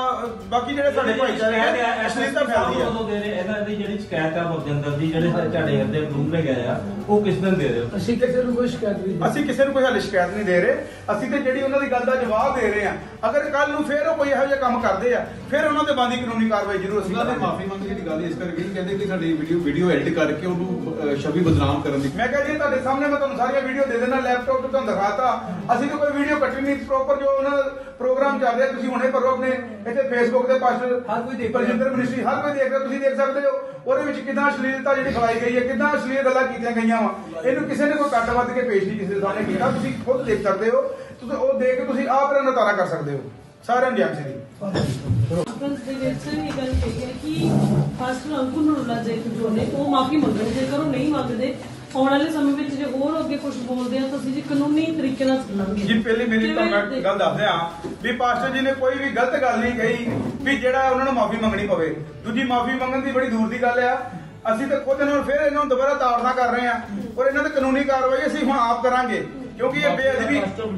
ਬਾਕੀ ਜਿਹੜੇ ਸਾਡੇ ਭਾਈਚਾਰੇ ਹੈ ਅਸ਼ਲੀਲਤਾ ਫੈਲਦੀ ਹੈ।
ਇਹਨਾਂ ਦੀ ਜਿਹੜੀ ਸ਼ਿਕਾਇਤ ਆ ਬਲਜਿੰਦਰ ਦੀ, ਜਿਹੜੇ ਤੁਹਾਡੇ ਹਿਰਦੇ ਡੂੰਘੇ ਗਏ ਆ, ਉਹ ਕਿਸ ਦਿਨ ਦੇ ਰਹੇ ਹੋ?
ਅਸੀਂ ਕਿਸੇ ਨੂੰ ਕੋਈ ਸ਼ਿਕਾਇਤ ਹਾਲੇ ਸ਼ਿਕਾਇਤ ਨਹੀਂ ਦੇ ਰਹੇ। ਅਸੀਂ ਤੇ ਜਿਹੜੀ ਉਹਨਾਂ ਦੀ ਗੱਲ ਦਾ ਜਵਾਬ ਦੇ ਰਹੇ ਹਾਂ। ਅਗਰ ਕੱਲ ਨੂੰ ਫੇਰ ਉਹ ਕੋਈ ਇਹੋ ਜਿਹਾ ਕੰਮ ਕਰਦੇ ਆ, ਫਿਰ ਉਹਨਾਂ ਦੇ ਬੰਦੀ ਕਾਨੂੰਨੀ ਕਾਰਵਾਈ ਜ਼ਰੂਰ ਅਸੀਂ ਕਰਾਂਗੇ।
ਮਾਫੀ ਮੰਗੀ ਦੀ ਗੱਲ ਇਸ ਕਰਕੇ ਕਹਿੰਦੇ ਕਿ ਸਾਡੀ ਵੀਡੀਓ ਐਡਿਟ ਕਰਕੇ ਉਹਨੂੰ ਛਵੀ ਬਦਨਾਮ ਕਰਨ ਦੀ।
ਮੈਂ ਕਿਹਾ ਜੀ ਤੁਹਾਡੇ ਸਾਹਮਣੇ ਮੈਂ ਤੁਹਾਨੂੰ ਸਾਰੀਆਂ ਵੀਡੀਓ ਦੇ ਦੇਣਾ, ਲੈਪਟਾਪ ਤੇ ਤੁਹਾਨੂੰ ਦਿਖਾਤਾ। ਅਸੀਂ ਤਾਂ ਕੋਈ ਵੀਡੀਓ ਕੱਟੀ ਨਹੀਂ, ਪ੍ਰੋਪਰ ਜੋ ਉਹਨਾਂ ਦਾ ਪ੍ਰੋਗਰਾਮ ਚੱਲ ਰਿਹਾ ਤੁਸੀਂ ਹੁਣੇ ਭਰੋ ਆਪਣੇ ਇੱਥੇ ਫੇਸਬੁੱਕ ਦੇ ਪਾਸਟਰ ਹਰ ਕੋਈ ਦੇਖ, ਬਲਜਿੰਦਰ ਮਿਨਿਸਟਰੀ ਹਰ ਕੋਈ ਦੇਖ ਰਿਹਾ, ਤੁਸੀਂ ਦੇਖ ਸਕਦੇ ਹੋ। ਉਹਦੇ ਵਿੱਚ ਕਿੰਨਾ ਅਸ਼ਲੀਲਤਾ ਜਿਹੜੀ ਫੈਲਾਈ ਗਈ ਹੈ, ਕਿੰਨਾ ਅਸ਼ਲੀਲ ਗੱਲਾਂ ਕੀਤੀਆਂ ਗਈਆਂ ਵਾ। ਇਹਨੂੰ ਕਿਸੇ ਨੇ ਕੋਈ ਕੱਟ ਵੱਧ ਕੇ ਪੇਸ਼ ਨਹੀਂ ਕਿਸੇ ਦੇ ਸਾਹਮਣੇ ਕੀਤਾ, ਤੁਸੀਂ ਖੁਦ ਦੇਖ ਸਕਦੇ ਹੋ। ਤੁਸੀਂ ਉਹ ਦੇਖ ਕੇ ਤੁਸੀਂ ਆਪ ਦਾ ਨਤਾਰਾ ਕਰ ਸਕਦੇ ਹੋ। ਸਾਰਿਆਂ ਨੂੰ ਜੈ ਮਸੀਹ ਦੀ।
ਕਾਨਫਰੰਸ ਦੇ ਵਿੱਚ ਇਹ ਗੱਲ ਕਹੀ ਹੈ ਕਿ ਪਾਸਟਰ ਅੰਕੁਰ ਨੂਲਾ ਜੀ ਜੋ ਨੇ ਉਹ ਮਾਫੀ ਮੰਗਣ, ਜੇਕਰ ਉਹ ਨਹੀਂ ਮੰਗਦੇ ਆਉਣ ਵਾਲੇ ਸਮੇਂ ਵਿੱਚ ਜੇ ਹੋਰ ਅੱਗੇ ਕੁਝ ਬੋਲਦੇ ਆ ਤਾਂ ਅਸੀਂ ਜੀ ਕਾਨੂੰਨੀ ਤਰੀਕੇ ਨਾਲ ਚੱਲਾਂਗੇ।
ਜੀ ਪਹਿਲੀ ਮੇਰੀ ਤੁਹਾਨੂੰ ਗੱਲ ਦੱਸਦੇ ਆ ਵੀ ਪਾਸਟਰ ਜੀ ਨੇ ਕੋਈ ਵੀ ਗਲਤ ਗੱਲ ਨਹੀਂ ਕਹੀ ਵੀ ਜਿਹੜਾ ਉਹਨਾਂ ਨੂੰ ਮਾਫੀ ਮੰਗਣੀ ਪਵੇ। ਦੂਜੀ ਮਾਫੀ ਮੰਗਣ ਦੀ ਬੜੀ ਦੂਰ ਦੀ ਗੱਲ ਆ। ਅਸੀਂ ਤਾਂ ਖੁਦ ਇਹਨਾਂ ਨੂੰ ਫਿਰ ਇਹਨਾਂ ਨੂੰ ਦੁਬਾਰਾ ਤਾੜਨਾ ਕਰ ਰਹੇ ਆ, ਔਰ ਇਹਨਾਂ ਤੇ ਕਾਨੂੰਨੀ ਕਾਰਵਾਈ ਅਸੀਂ ਹੁਣ ਆਪ ਕਰਾਂਗੇ, ਕਿਉਂਕਿ ਇਹ ਬੇਅਦਬੀ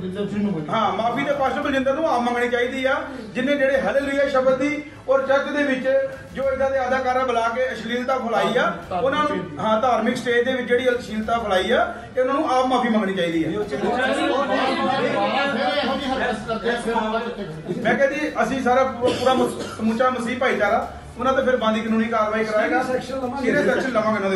ਮਾਫੀ ਤੇ ਪਾਸਟਰ ਬਲਜਿੰਦਰ ਨੂੰ ਆਪ ਮੰਗਣੀ ਚਾਹੀਦੀ ਆ, ਜਿਨੇ ਜਿਹੜੇ ਹਾਲੇਲੂਇਆ ਸ਼ਬਦ ਦੀ ਔਰ ਚਰਚ ਦੇ ਵਿੱਚ ਜੋ ਇਦਾਂ ਦੇ ਅਦਾਕਾਰਾਂ ਬੁਲਾ ਕੇ ਅਸ਼ਲੀਲਤਾ ਫੈਲਾਈ ਆ, ਉਹਨਾਂ ਨੂੰ ਧਾਰਮਿਕ ਸਟੇਜ ਦੇ ਵਿੱਚ ਜਿਹੜੀ ਅਸ਼ਲੀਲਤਾ ਫੈਲਾਈ ਆ, ਇਹਨਾਂ ਨੂੰ ਆਪ ਮਾਫੀ ਮੰਗਣੀ ਚਾਹੀਦੀ ਹੈ। ਮੈਂ ਕਿਹਾ ਜੀ ਅਸੀਂ ਸਾਰਾ ਪੂਰਾ ਸਮੁੱਚਾ ਮਸੀਹ ਭਾਈਚਾਰਾ ਉਹਨਾਂ ਤੇ ਫਿਰ ਬੰਦੀ ਕਾਨੂੰਨੀ ਕਾਰਵਾਈ ਕਰਾਏਗਾ, ਸੀਰੀਅਸ ਐਕਸ਼ਨ ਲਵਾਂਗੇ ਉਹਨਾਂ ਦੇ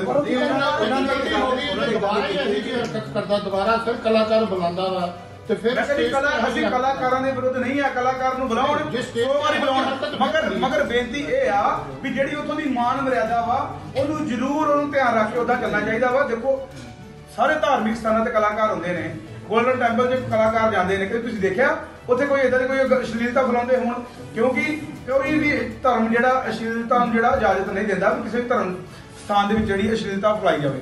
ਉੱਪਰ। ਦੁਬਾਰਾ ਫਿਰ ਕਲਾਕਾਰ ਬੁਲਾਉਂਦਾ ਵਾ ਤੇ ਫਿਰ
ਅਸੀਂ ਕਲਾਕਾਰਾਂ ਦੇ ਵਿਰੁੱਧ ਨਹੀਂ ਆ, ਕਲਾਕਾਰ ਨੂੰ ਬੁਲਾਉਣ, 100 ਵਾਰੀ ਬੁਲਾਉਣ। ਮਗਰ ਬੇਨਤੀ ਇਹ ਆ ਵੀ ਜਿਹੜੀ ਉੱਥੋਂ ਦੀ ਮਾਨ ਮਰਿਆਦਾ ਵਾ ਉਹਨੂੰ ਜ਼ਰੂਰ ਉਹਨੂੰ ਧਿਆਨ ਰੱਖ ਕੇ ਉਦਾਂ ਚੱਲਣਾ ਚਾਹੀਦਾ ਵਾ। ਦੇਖੋ ਸਾਰੇ ਧਾਰਮਿਕ ਸਥਾਨਾਂ ਤੇ ਕਲਾਕਾਰ ਹੁੰਦੇ ਨੇ, ਗੋਲਡਨ ਟੈਂਪਲ 'ਚ ਕਲਾਕਾਰ ਜਾਂਦੇ ਨੇ, ਕਿ ਤੁਸੀਂ ਦੇਖਿਆ ਉੱਥੇ ਕੋਈ ਇਦਾਂ ਦੀ ਕੋਈ ਅਸ਼ਲੀਲਤਾ ਫੈਲਾਉਂਦੇ ਹੋਣ? ਕਿਉਂਕਿ ਕੋਈ ਵੀ ਧਰਮ ਜਿਹੜਾ ਅਸ਼ਲੀਲਤਾ ਨੂੰ ਜਿਹੜਾ ਇਜਾਜ਼ਤ ਨਹੀਂ ਦਿੰਦਾ ਵੀ ਕਿਸੇ ਵੀ ਧਰਮ ਸਥਾਨ ਦੇ ਵਿੱਚ ਜਿਹੜੀ ਅਸ਼ਲੀਲਤਾ ਫੈਲਾਈ ਜਾਵੇ।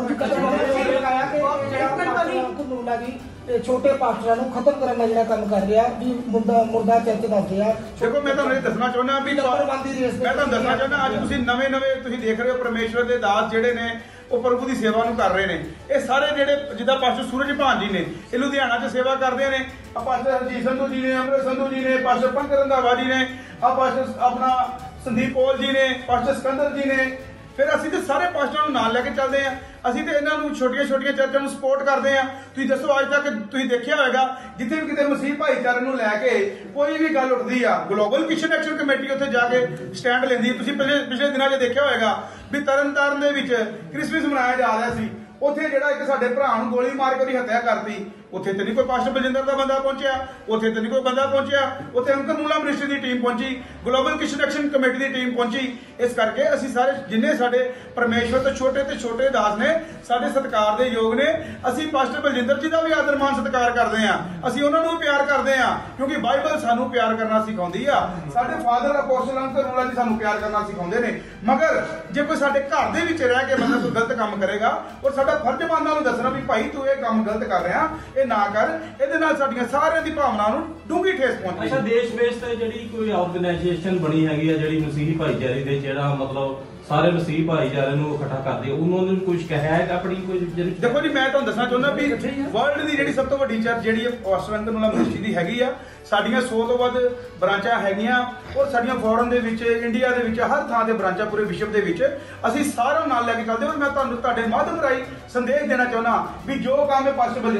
ਛੋਟੇ ਪਾਸਟਰਾਂ ਨੂੰ ਖਤਮ ਕਰਨ ਦਾ ਜਿਹੜਾ ਕੰਮ ਕਰ ਰਿਹਾ ਵੀ ਮੁਰਦਾ ਚਰਚ ਦੱਸਦੇ ਆ।
ਦੇਖੋ ਮੈਂ ਤੁਹਾਨੂੰ ਇਹ ਦੱਸਣਾ ਚਾਹੁੰਦਾ ਵੀ ਅੱਜ ਤੁਸੀਂ ਨਵੇਂ ਤੁਸੀਂ ਦੇਖ ਰਹੇ ਹੋ ਪਰਮੇਸ਼ਵਰ ਦੇ ਦਾਸ ਜਿਹੜੇ ਨੇ ਉਹ ਪ੍ਰਭੂ ਦੀ ਸੇਵਾ ਨੂੰ ਕਰ ਰਹੇ ਨੇ। ਇਹ ਸਾਰੇ ਜਿਹੜੇ ਜਿੱਦਾਂ ਪਾਸਟਰ ਸੂਰਜ ਭਾਨ ਜੀ ਨੇ, ਇਹ ਲੁਧਿਆਣਾ 'ਚ ਸੇਵਾ ਕਰਦੇ ਨੇ, ਆ ਪਾਸਟਰ ਹਰਜੀਤ ਸੰਧੂ ਜੀ ਨੇ, ਅੰਮ੍ਰਿਤ ਸੰਧੂ ਜੀ ਨੇ, ਪਾਸਟਰ ਪੰਕਜ ਰੰਧਾਵਾ ਜੀ ਨੇ, ਆ ਪਾਸਟਰ ਆਪਣਾ ਸੰਦੀਪ ਪੌਲ ਜੀ ਨੇ, ਪਾਸਟਰ ਸਿਕੰਦਰ ਜੀ ਨੇ। ਫਿਰ ਅਸੀਂ ਤੇ ਸਾਰੇ ਪਾਸਟਰਾਂ ਨੂੰ ਨਾਲ ਲੈ ਕੇ ਚੱਲਦੇ ਆ। ਅਸੀਂ ਤੇ ਇਹਨਾਂ ਨੂੰ ਛੋਟੀਆਂ ਚਰਚਾਂ ਨੂੰ ਸਪੋਰਟ ਕਰਦੇ ਆ। ਤੁਸੀਂ ਦੱਸੋ ਅੱਜ ਤੱਕ ਤੁਸੀਂ ਦੇਖਿਆ ਹੋਵੇਗਾ ਜਿੱਥੇ ਵੀ ਕਿਤੇ ਮਸੀਹ ਭਾਈਚਾਰੇ ਨੂੰ ਲੈ ਕੇ ਕੋਈ ਵੀ ਗੱਲ ਉੱਠਦੀ ਆ, ਗਲੋਬਲ ਕਿਸ਼ਨ ਐਕਸ਼ਨ ਕਮੇਟੀ ਉੱਥੇ ਜਾ ਕੇ ਸਟੈਂਡ ਲੈਂਦੀ। ਤੁਸੀਂ ਪਿਛਲੇ ਦਿਨਾਂ 'ਚ ਦੇਖਿਆ ਹੋਵੇਗਾ ਵੀ ਤਰਨਤਾਰਨ ਦੇ ਵਿੱਚ ਕ੍ਰਿਸਮਸ ਮਨਾਇਆ ਜਾ ਰਿਹਾ ਸੀ, ਉੱਥੇ ਜਿਹੜਾ ਇੱਕ ਸਾਡੇ ਭਰਾ ਨੂੰ ਗੋਲੀ ਮਾਰ ਕੇ ਉਹਦੀ ਹੱਤਿਆ ਕਰਤੀ। ਉੱਥੇ ਤੇ ਨਹੀਂ ਕੋਈ ਪਾਸਟਰ ਬਲਜਿੰਦਰ ਦਾ ਬੰਦਾ ਪਹੁੰਚਿਆ, ਉੱਥੇ ਤੇ ਨਹੀਂ ਕੋਈ ਬੰਦਾ ਪਹੁੰਚਿਆ, ਉੱਥੇ ਅੰਕਰ ਨੂਲਾ ਮਿਨਿਸਟਰੀ ਦੀ ਟੀਮ ਪਹੁੰਚੀ, ਗਲੋਬਲ ਕਿਸ਼ਨ ਐਕਸ਼ਨ ਕਮੇਟੀ ਦੀ ਟੀਮ ਪਹੁੰਚੀ। ਇਸ ਕਰਕੇ ਅਸੀਂ ਸਾਰੇ ਜਿੰਨੇ ਸਾਡੇ ਪਰਮੇਸ਼ਵਰ ਤੋਂ ਛੋਟੇ ਦਾਸ ਨੇ, ਸਾਡੇ ਸਤਿਕਾਰ ਦੇ ਯੋਗ ਨੇ, ਅਸੀਂ ਪਾਸਟਰ ਬਲਜਿੰਦਰ ਜੀ ਦਾ ਵੀ ਆਦਰ ਮਾਨ ਸਤਿਕਾਰ ਕਰਦੇ ਆ, ਅਸੀਂ ਉਹਨਾਂ ਨੂੰ ਵੀ ਪਿਆਰ ਕਰਦੇ ਆ, ਕਿਉਂਕਿ ਬਾਈਬਲ ਸਾਨੂੰ ਪਿਆਰ ਕਰਨਾ ਸਿਖਾਉਂਦੀ ਆ। ਸਾਡੇ ਫਾਦਰ ਅਪੋਸਟਲ ਅੰਕਰ ਨੂਲਾ ਜੀ ਸਾਨੂੰ ਪਿਆਰ ਕਰਨਾ ਸਿਖਾਉਂਦੇ ਨੇ। ਮਗਰ ਜੇ ਕੋਈ ਸਾਡੇ ਘਰ ਦੇ ਵਿੱਚ ਰਹਿ ਕੇ ਬੰਦਾ ਕੋਈ ਗਲਤ ਕੰਮ ਕਰੇਗਾ, ਔਰ ਸਾਡਾ ਫਰਜ਼ ਬਣਦਾ ਉਹਨੂੰ ਦੱਸਣਾ ਵੀ ਭਾਈ ਤੂੰ ਇਹ ਕੰਮ ਗਲਤ ਕਰ ਰਿਹਾ, ਇਹ ਨਾ ਕਰ, ਇਹਦੇ ਨਾਲ ਸਾਡੀਆਂ ਸਾਰਿਆਂ ਦੀ ਭਾਵਨਾ ਨੂੰ ਡੂੰਘੀ ਠੇਸ ਪਹੁੰਚਦੀ।
ਅੱਛਾ, ਦੇਸ਼ ਵੇਸ਼ ਤੇ ਜਿਹੜੀ ਕੋਈ ਆਰਗੇਨਾਈਜੇਸ਼ਨ ਬਣੀ ਹੈਗੀ ਆ ਜਿਹੜੀ ਮਸੀਹੀ ਭਾਈਚਾਰੇ ਦੇ, ਜਿਹੜਾ ਮਤਲਬ ਸਾਰੇ ਮਸੀਹੀ ਭਾਈਚਾਰੇ ਨੂੰ ਇਕੱਠਾ ਕਰਦੀ, ਉਹਨਾਂ ਨੂੰ ਕੁਝ ਕਿਹਾ ਹੈ ਆਪਣੀ ਕੋਈ?
ਦੇਖੋ ਜੀ ਮੈਂ ਤੁਹਾਨੂੰ ਦੱਸਣਾ ਚਾਹੁੰਦਾ ਵੀ ਵਰਲਡ ਦੀ ਜਿਹੜੀ ਸਭ ਤੋਂ ਵੱਡੀ ਚਰਚ ਜਿਹੜੀ ਹੈ ਪਾਸਟਰ ਅੰਕਰ ਨੂਲਾ ਮਿਨਿਸਟਰੀ ਦੀ ਹੈਗੀ ਆ। ਸਾਡੀਆਂ 100 ਤੋਂ ਵੱਧ ਬ੍ਰਾਂਚਾਂ ਹੈਗੀਆਂ, ਔਰ ਸਾਡੀਆਂ ਫੋਰਨ ਦੇ ਵਿੱਚ, ਇੰਡੀਆ ਦੇ ਵਿੱਚ, ਹਰ ਥਾਂ ਤੇ ਬ੍ਰਾਂਚਾਂ ਪੂਰੇ ਵਿਸ਼ਵ ਦੇ ਵਿੱਚ ਅਸੀਂ ਸਾਰਿਆਂ ਨਾਲ ਲੈ ਕੇ ਚੱਲਦੇ। ਔਰ ਮੈਂ ਤੁਹਾਨੂੰ ਤੁਹਾਡੇ ਮਾਧਿਅਮ ਰਾਹੀਂ ਸੰਦੇਸ਼ ਦੇਣਾ ਚਾਹੁੰਦਾ ਵੀ ਜੋ ਕੰਮ ਇਹ ਪਾਸਟਰ ਬਲਜਿੰਦਰ ਨੇ ਕੀਤਾ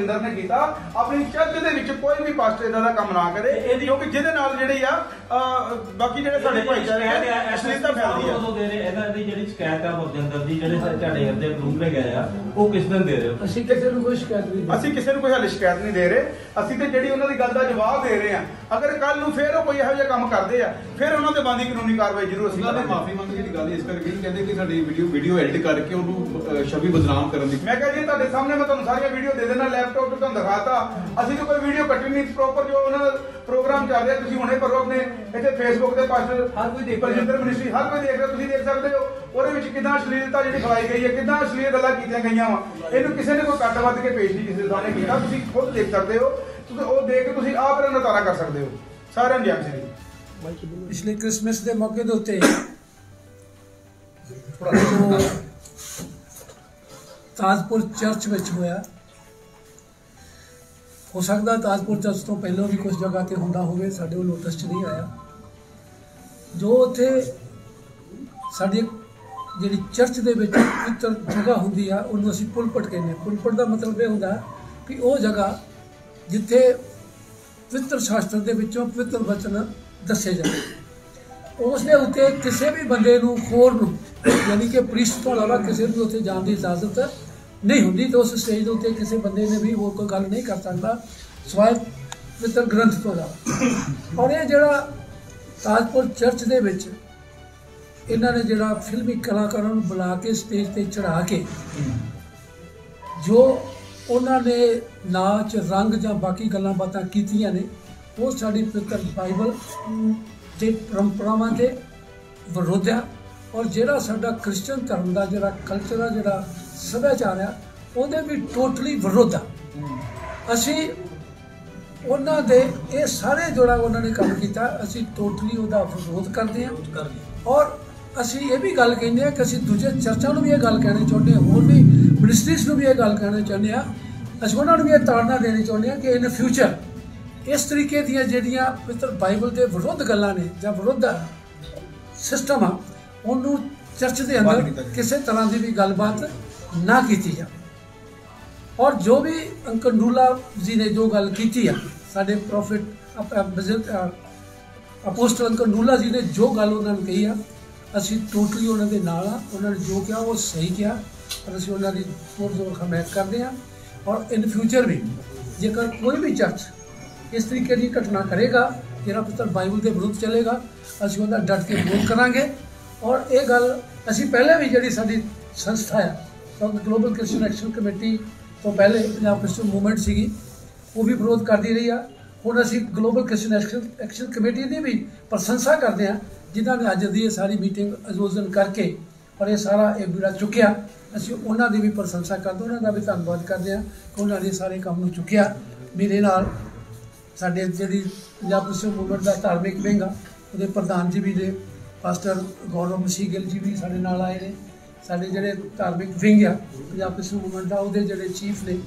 ਕੀਤਾ ਆਪਣੀ ਚਰਚ ਦੇ ਵਿੱਚ ਕੋਈ ਵੀ ਪਾਸਟਰ ਇਦਾਂ ਦਾ ਕੰਮ ਨਾ ਕਰੇ ਕਿਉਂਕਿ ਜਿਹਦੇ ਨਾਲ ਜਿਹੜੀ ਆ ਬਾਕੀ ਜਿਹੜੇ ਸਾਡੇ ਭਾਈਚਾਰੇ ਆ ਅਸ਼ਲੀਲਤਾ ਫੈਲਦੀ ਆ।
ਉਦੋਂ ਦੇ ਰਹੇ ਇਹਨਾਂ ਦੀ ਜਿਹੜੀ ਸ਼ਿਕਾਇਤ ਆ ਵਰਜਿੰਦਰ ਦੀ ਜਿਹੜੇ ਤੁਹਾਡੇ ਅੱਗੇ ਰੂਮ ਲੈ ਗਏ ਆ ਉਹ ਕਿਸ ਦਿਨ ਦੇ ਰਹੇ ਹੋ?
ਅਸੀਂ ਕਿਸੇ ਨੂੰ ਕੋਈ ਸ਼ਿਕਾਇਤ ਨਹੀਂ, ਅਸੀਂ ਕਿਸੇ ਨੂੰ ਕੋਈ ਹਾਲੇ ਸ਼ਿਕਾਇਤ ਨਹੀਂ ਦੇ ਰਹੇ। ਅਸੀਂ ਤੇ ਜਿਹੜੀ ਉਹਨਾਂ ਦੀ ਗੱਲ ਦਾ ਜਵਾਬ ਦੇ ਰਹੇ ਆ। ਅਗਰ ਕੱਲ ਨੂੰ ਫੇਰ ਉਹ ਕੋਈ ਇਹੋ ਜਿਹਾ ਕੰਮ ਕਰਦੇ ਆ ਫਿਰ ਉਹਨਾਂ ਤੇ ਬਣਦੀ ਕਾਨੂੰਨੀ ਕਾਰਵਾਈ ਜ਼ਰੂਰ ਅਸੀਂ
ਕਰਾਂਗੇ। ਮਾਫੀ ਮੰਗਣ ਦੀ ਗੱਲ ਇਸ ਕਰਕੇ ਕਹਿੰਦੇ ਕਿ ਸਾਡੀ ਵੀਡੀਓ ਐਡਿਟ ਕਰਕੇ ਉਹਨੂੰ ਛਵੀ ਬਦਨਾਮ ਕਰਨ ਦੀ।
ਮੈਂ ਕਿਹਾ ਜੀ ਤੁਹਾਡੇ ਸਾਹਮਣੇ ਮੈਂ ਤੁਹਾਨੂੰ ਸਾਰੀਆਂ ਵੀਡੀਓ ਦੇ ਦੇਣਾ, ਲੈਪਟਾਪ ਤੇ ਤੁਹਾਨੂੰ ਦਿਖਾਤਾ। ਅਸੀਂ ਤਾਂ ਕੋਈ ਵੀਡੀਓ ਕੱਟੀ ਨਹੀਂ, ਪ੍ਰੋਪਰ ਜੋ ਉਹਨਾਂ ਦਾ ਪ੍ਰੋਗਰਾਮ ਚੱਲ ਰਿਹਾ ਤੁਸੀਂ ਹੁਣੇ ਕਰੋ ਆਪਣੇ ਇੱਥੇ ਫੇਸਬੁੱਕ ਤੇ ਪਾਸਟਰ ਹਰ ਕੋਈ ਦੇਖ ਬਲਜਿੰਦਰ ਮਿਨਿਸਟਰੀ ਹਰ ਕੋਈ ਦੇਖ ਰਿਹਾ, ਤੁਸੀਂ ਦੇਖ ਸਕਦੇ ਹੋ। ਉਹਦੇ ਵਿੱਚ ਕਿੰਨਾ ਅਸ਼ਲੀਲਤਾ ਜਿਹੜੀ ਫੈਲਾਈ ਗਈ ਹੈ, ਕਿੰਨਾ ਅਸ਼ਲੀਲ ਗੱਲਾਂ ਕੀਤੀਆਂ ਗਈਆਂ ਵਾ। ਇਹਨੂੰ ਕਿਸੇ ਨੇ ਕੋਈ ਕੱਟ ਵੱਧ ਕੇ ਪੇਸ਼ ਨਹੀਂ ਕਿਸੇ ਸਾਹਮਣੇ ਕੀਤਾ, ਤੁਸੀਂ ਖੁਦ ਦੇਖ ਸਕਦੇ ਹੋ। ਤੁਸੀਂ ਉਹ ਦੇਖ ਕੇ ਤੁਸੀਂ ਆਪ ਇਹਦਾ ਨਜ਼ਾਰਾ ਕਰ ਸਕਦੇ ਹੋ। ਸਾਰਿਆਂ ਨੂੰ ਜੈ ਸ੍ਰੀ।
ਪਿਛਲੇ ਕ੍ਰਿਸਮਸ ਦੇ ਮੌਕੇ ਦੇ ਉੱਤੇ ਤਾਜਪੁਰ ਚਰਚ ਵਿੱਚ ਹੋਇਆ। ਹੋ ਸਕਦਾ ਤਾਜਪੁਰ ਚਰਚ ਤੋਂ ਪਹਿਲਾਂ ਵੀ ਕੁਝ ਜਗ੍ਹਾ ਤੇ ਹੁੰਦਾ ਹੋਵੇ, ਸਾਡੇ ਉਹ ਨੋਟਿਸ 'ਚ ਨਹੀਂ ਆਇਆ। ਜੋ ਉੱਥੇ ਸਾਡੀ ਜਿਹੜੀ ਚਰਚ ਦੇ ਵਿੱਚ ਪਵਿੱਤਰ ਜਗ੍ਹਾ ਹੁੰਦੀ ਆ ਉਹਨੂੰ ਅਸੀਂ ਪੁਲਪਟ ਕਹਿੰਦੇ ਹਾਂ। ਪੁਲਪਟ ਦਾ ਮਤਲਬ ਇਹ ਹੁੰਦਾ ਕਿ ਉਹ ਜਗ੍ਹਾ ਜਿੱਥੇ ਪਵਿੱਤਰ ਸ਼ਾਸਤਰ ਦੇ ਵਿੱਚੋਂ ਪਵਿੱਤਰ ਵਚਨ ਦੱਸੇ ਜਾਂਦੇ, ਉਸ ਦੇ ਉੱਤੇ ਕਿਸੇ ਵੀ ਬੰਦੇ ਨੂੰ ਹੋਰ ਨੂੰ ਯਾਨੀ ਕਿ ਪ੍ਰੀਸਟ ਤੋਂ ਇਲਾਵਾ ਕਿਸੇ ਨੂੰ ਉੱਥੇ ਜਾਣ ਦੀ ਇਜਾਜ਼ਤ ਨਹੀਂ ਹੁੰਦੀ। ਤਾਂ ਉਸ ਸਟੇਜ ਦੇ ਉੱਤੇ ਕਿਸੇ ਬੰਦੇ ਨੇ ਵੀ ਹੋਰ ਕੋਈ ਗੱਲ ਨਹੀਂ ਕਰ ਸਕਦਾ ਸਿਵਾਏ ਪਵਿੱਤਰ ਗ੍ਰੰਥ ਤੋਂ ਇਲਾਵਾ। ਔਰ ਇਹ ਜਿਹੜਾ ਤਾਜਪੁਰ ਚਰਚ ਦੇ ਵਿੱਚ ਇਹਨਾਂ ਨੇ ਜਿਹੜਾ ਫਿਲਮੀ ਕਲਾਕਾਰਾਂ ਨੂੰ ਬੁਲਾ ਕੇ ਸਟੇਜ ਤੇ ਚੜ੍ਹਾ ਕੇ ਜੋ ਉਹਨਾਂ ਨੇ ਨਾਚ ਰੰਗ ਜਾਂ ਬਾਕੀ ਗੱਲਾਂ ਬਾਤਾਂ ਕੀਤੀਆਂ ਨੇ, ਉਹ ਸਾਡੀ ਪਵਿੱਤਰ ਬਾਈਬਲ ਦੇ ਪਰੰਪਰਾਵਾਂ ਦੇ ਵਿਰੋਧ ਆ। ਔਰ ਜਿਹੜਾ ਸਾਡਾ ਕ੍ਰਿਸਚਨ ਧਰਮ ਦਾ ਜਿਹੜਾ ਕਲਚਰ ਆ, ਜਿਹੜਾ ਸੱਭਿਆਚਾਰ ਆ, ਉਹਦੇ ਵੀ ਟੋਟਲੀ ਵਿਰੋਧ ਆ। ਅਸੀਂ ਉਹਨਾਂ ਦੇ ਇਹ ਸਾਰੇ ਜਿਹੜਾ ਉਹਨਾਂ ਨੇ ਕੰਮ ਕੀਤਾ, ਅਸੀਂ ਟੋਟਲੀ ਉਹਦਾ ਵਿਰੋਧ ਕਰਦੇ ਹਾਂ। ਔਰ ਅਸੀਂ ਇਹ ਵੀ ਗੱਲ ਕਹਿੰਦੇ ਹਾਂ ਕਿ ਅਸੀਂ ਦੂਜੇ ਚਰਚਾਂ ਨੂੰ ਵੀ ਇਹ ਗੱਲ ਕਹਿਣੀ ਚਾਹੁੰਦੇ ਹਾਂ, ਹੋਰ ਵੀ ਮਿਨਿਸਟਰੀਜ਼ ਨੂੰ ਵੀ ਇਹ ਗੱਲ ਕਹਿਣਾ ਚਾਹੁੰਦੇ ਹਾਂ। ਅਸੀਂ ਉਹਨਾਂ ਨੂੰ ਵੀ ਇਹ ਤਾੜਨਾ ਦੇਣੀ ਚਾਹੁੰਦੇ ਹਾਂ ਕਿ ਇਨ ਫਿਊਚਰ ਇਸ ਤਰੀਕੇ ਦੀਆਂ ਜਿਹੜੀਆਂ ਪਵਿੱਤਰ ਬਾਈਬਲ ਦੇ ਵਿਰੁੱਧ ਗੱਲਾਂ ਨੇ ਜਾਂ ਵਿਰੁੱਧ ਸਿਸਟਮ ਆ, ਉਹਨੂੰ ਚਰਚ ਦੇ ਅੰਦਰ ਕਿਸੇ ਤਰ੍ਹਾਂ ਦੀ ਵੀ ਗੱਲਬਾਤ ਨਾ ਕੀਤੀ ਜਾਵੇ। ਔਰ ਜੋ ਵੀ ਅੰਕਲ ਨੂਲਾ ਜੀ ਨੇ ਜੋ ਗੱਲ ਕੀਤੀ ਆ, ਸਾਡੇ ਪ੍ਰੋਫਿਟ ਅਪੋਸਟਲ ਅੰਕਲ ਨੂਲਾ ਜੀ ਨੇ ਜੋ ਗੱਲ ਉਹਨਾਂ ਨੂੰ ਕਹੀ ਆ, ਅਸੀਂ ਟੋਟਲੀ ਉਹਨਾਂ ਦੇ ਨਾਲ ਆ। ਉਹਨਾਂ ਨੇ ਜੋ ਕਿਹਾ ਉਹ ਸਹੀ ਕਿਹਾ, ਪਰ ਅਸੀਂ ਉਹਨਾਂ ਦੀ ਜ਼ੋਰ ਹਮਾਇਤ ਕਰਦੇ ਹਾਂ। ਔਰ ਇਨ ਫਿਊਚਰ ਵੀ ਜੇਕਰ ਕੋਈ ਵੀ ਚਰਚ ਇਸ ਤਰੀਕੇ ਦੀ ਘਟਨਾ ਕਰੇਗਾ ਜਿਹੜਾ ਪਵਿੱਤਰ ਬਾਈਬਲ ਦੇ ਵਿਰੁੱਧ ਚੱਲੇਗਾ, ਅਸੀਂ ਉਹਦਾ ਡਟ ਕੇ ਵਿਰੋਧ ਕਰਾਂਗੇ। ਔਰ ਇਹ ਗੱਲ ਅਸੀਂ ਪਹਿਲੇ ਵੀ ਜਿਹੜੀ ਸਾਡੀ ਸੰਸਥਾ ਆ ਗਲੋਬਲ ਕ੍ਰਿਸਚਨ ਐਕਸ਼ਨ ਕਮੇਟੀ ਤੋਂ ਪਹਿਲੇ ਪੰਜਾਬ ਕ੍ਰਿਸਚਨ ਮੂਵਮੈਂਟ ਸੀਗੀ, ਉਹ ਵੀ ਵਿਰੋਧ ਕਰਦੀ ਰਹੀ ਆ। ਹੁਣ ਅਸੀਂ ਗਲੋਬਲ ਕ੍ਰਿਸਚਨ ਐਕਸ਼ਨ ਕਮੇਟੀ ਦੀ ਵੀ ਪ੍ਰਸ਼ੰਸਾ ਕਰਦੇ ਹਾਂ, ਜਿਨ੍ਹਾਂ ਨੇ ਅੱਜ ਦੀ ਇਹ ਸਾਰੀ ਮੀਟਿੰਗ ਆਯੋਜਨ ਕਰਕੇ ਔਰ ਇਹ ਸਾਰਾ ਇਹ ਬੀੜਾ ਚੁੱਕਿਆ। ਅਸੀਂ ਉਹਨਾਂ ਦੀ ਵੀ ਪ੍ਰਸ਼ੰਸਾ ਕਰਦੇ, ਉਹਨਾਂ ਦਾ ਵੀ ਧੰਨਵਾਦ ਕਰਦੇ ਹਾਂ ਕਿ ਉਹਨਾਂ ਨੇ ਸਾਰੇ ਕੰਮ ਨੂੰ ਚੁੱਕਿਆ। ਮੇਰੇ ਨਾਲ ਸਾਡੇ ਜਿਹੜੀ ਪੰਜਾਬ ਕ੍ਰਿਸਚਨ ਮੂਵਮੈਂਟ ਦਾ ਧਾਰਮਿਕ ਵਿੰਗ ਆ, ਉਹਦੇ ਪ੍ਰਧਾਨ ਜੀ ਵੀ ਨੇ, ਪਾਸਟਰ ਗੌਰਵ ਮਸੀਹ ਗਿੱਲ ਜੀ ਵੀ ਸਾਡੇ ਨਾਲ ਆਏ ਨੇ। ਸਾਡੇ ਜਿਹੜੇ ਧਾਰਮਿਕ ਵਿੰਗ ਆ ਪੰਜਾਬ ਕ੍ਰਿਸਚਨ ਮੂਵਮੈਂਟ ਦਾ, ਉਹਦੇ ਜਿਹੜੇ ਚੀਫ ਨੇ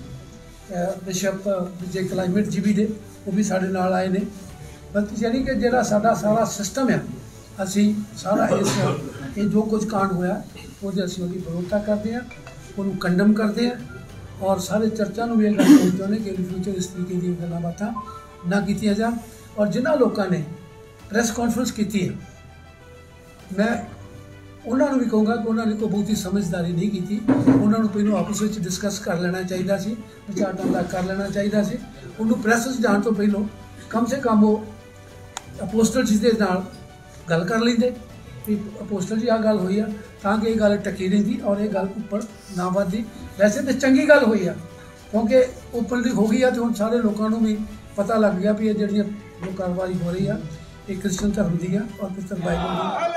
ਬਿਸ਼ਪ ਵਿਜੇ ਕਲਾਈਮੇਟ ਜੀ ਵੀ ਨੇ, ਉਹ ਵੀ ਸਾਡੇ ਨਾਲ ਆਏ ਨੇ। ਬਲਕਿ ਯਾਨੀ ਕਿ ਜਿਹੜਾ ਸਾਡਾ ਸਾਰਾ ਸਿਸਟਮ ਆ, ਅਸੀਂ ਸਾਰਾ ਇਹ ਜੋ ਕੁਝ ਕਾਂਡ ਹੋਇਆ ਉਹਦੇ ਅਸੀਂ ਉਹਦੀ ਵਿਰੋਧਤਾ ਕਰਦੇ ਹਾਂ, ਉਹਨੂੰ ਕੰਡਮ ਕਰਦੇ ਹਾਂ। ਔਰ ਸਾਰੇ ਚਰਚਾਂ ਨੂੰ ਵੀ ਇਹ ਗੱਲ ਕਹਿਣੀ ਚਾਹੁੰਦੇ ਕਿ ਇਨ ਫਿਊਚਰ ਇਸ ਤਰੀਕੇ ਦੀਆਂ ਗੱਲਾਂ ਬਾਤਾਂ ਨਾ ਕੀਤੀਆਂ ਜਾਣ। ਔਰ ਜਿਨ੍ਹਾਂ ਲੋਕਾਂ ਨੇ ਪ੍ਰੈਸ ਕਾਨਫਰੰਸ ਕੀਤੀ ਹੈ, ਮੈਂ ਉਹਨਾਂ ਨੂੰ ਵੀ ਕਹੂੰਗਾ ਕਿ ਉਹਨਾਂ ਨੇ ਕੋਈ ਬਹੁਤੀ ਸਮਝਦਾਰੀ ਨਹੀਂ ਕੀਤੀ। ਉਹਨਾਂ ਨੂੰ ਪਹਿਲਾਂ ਆਪਸ ਵਿੱਚ ਡਿਸਕਸ ਕਰ ਲੈਣਾ ਚਾਹੀਦਾ ਸੀ, ਵਿਚਾਰ ਵਟਾਂਦਰਾ ਕਰ ਲੈਣਾ ਚਾਹੀਦਾ ਸੀ। ਉਹਨੂੰ ਪ੍ਰੈਸ ਵਿੱਚ ਜਾਣ ਤੋਂ ਪਹਿਲਾਂ ਕਮ ਸੇ ਕਮ ਉਹ ਅਪੋਸਟਲ ਜੀ ਦੇ ਨਾਲ ਗੱਲ ਕਰ ਲੈਂਦੇ ਕਿ ਅਪੋਸਟਲ ਜੀ ਆਹ ਗੱਲ ਹੋਈ ਆ, ਤਾਂ ਕਿ ਇਹ ਗੱਲ ਟਕੀ ਰਹਿੰਦੀ ਔਰ ਇਹ ਗੱਲ ਉੱਪਰ ਨਾ ਵੱਧਦੀ। ਵੈਸੇ ਤਾਂ ਚੰਗੀ ਗੱਲ ਹੋਈ ਆ, ਕਿਉਂਕਿ ਉੱਪਰ ਦੀ ਹੋ ਗਈ ਆ ਅਤੇ ਹੁਣ ਸਾਰੇ ਲੋਕਾਂ ਨੂੰ ਵੀ ਪਤਾ ਲੱਗ ਗਿਆ ਵੀ ਇਹ ਜਿਹੜੀਆਂ ਜੋ ਕਾਰਵਾਈ ਹੋ ਰਹੀ ਆ ਇਹ ਕ੍ਰਿਸਚਨ ਧਰਮ ਦੀ ਆ ਔਰ ਕ੍ਰਿਸਚਨ ਬਾਈਬਲ ਦੀ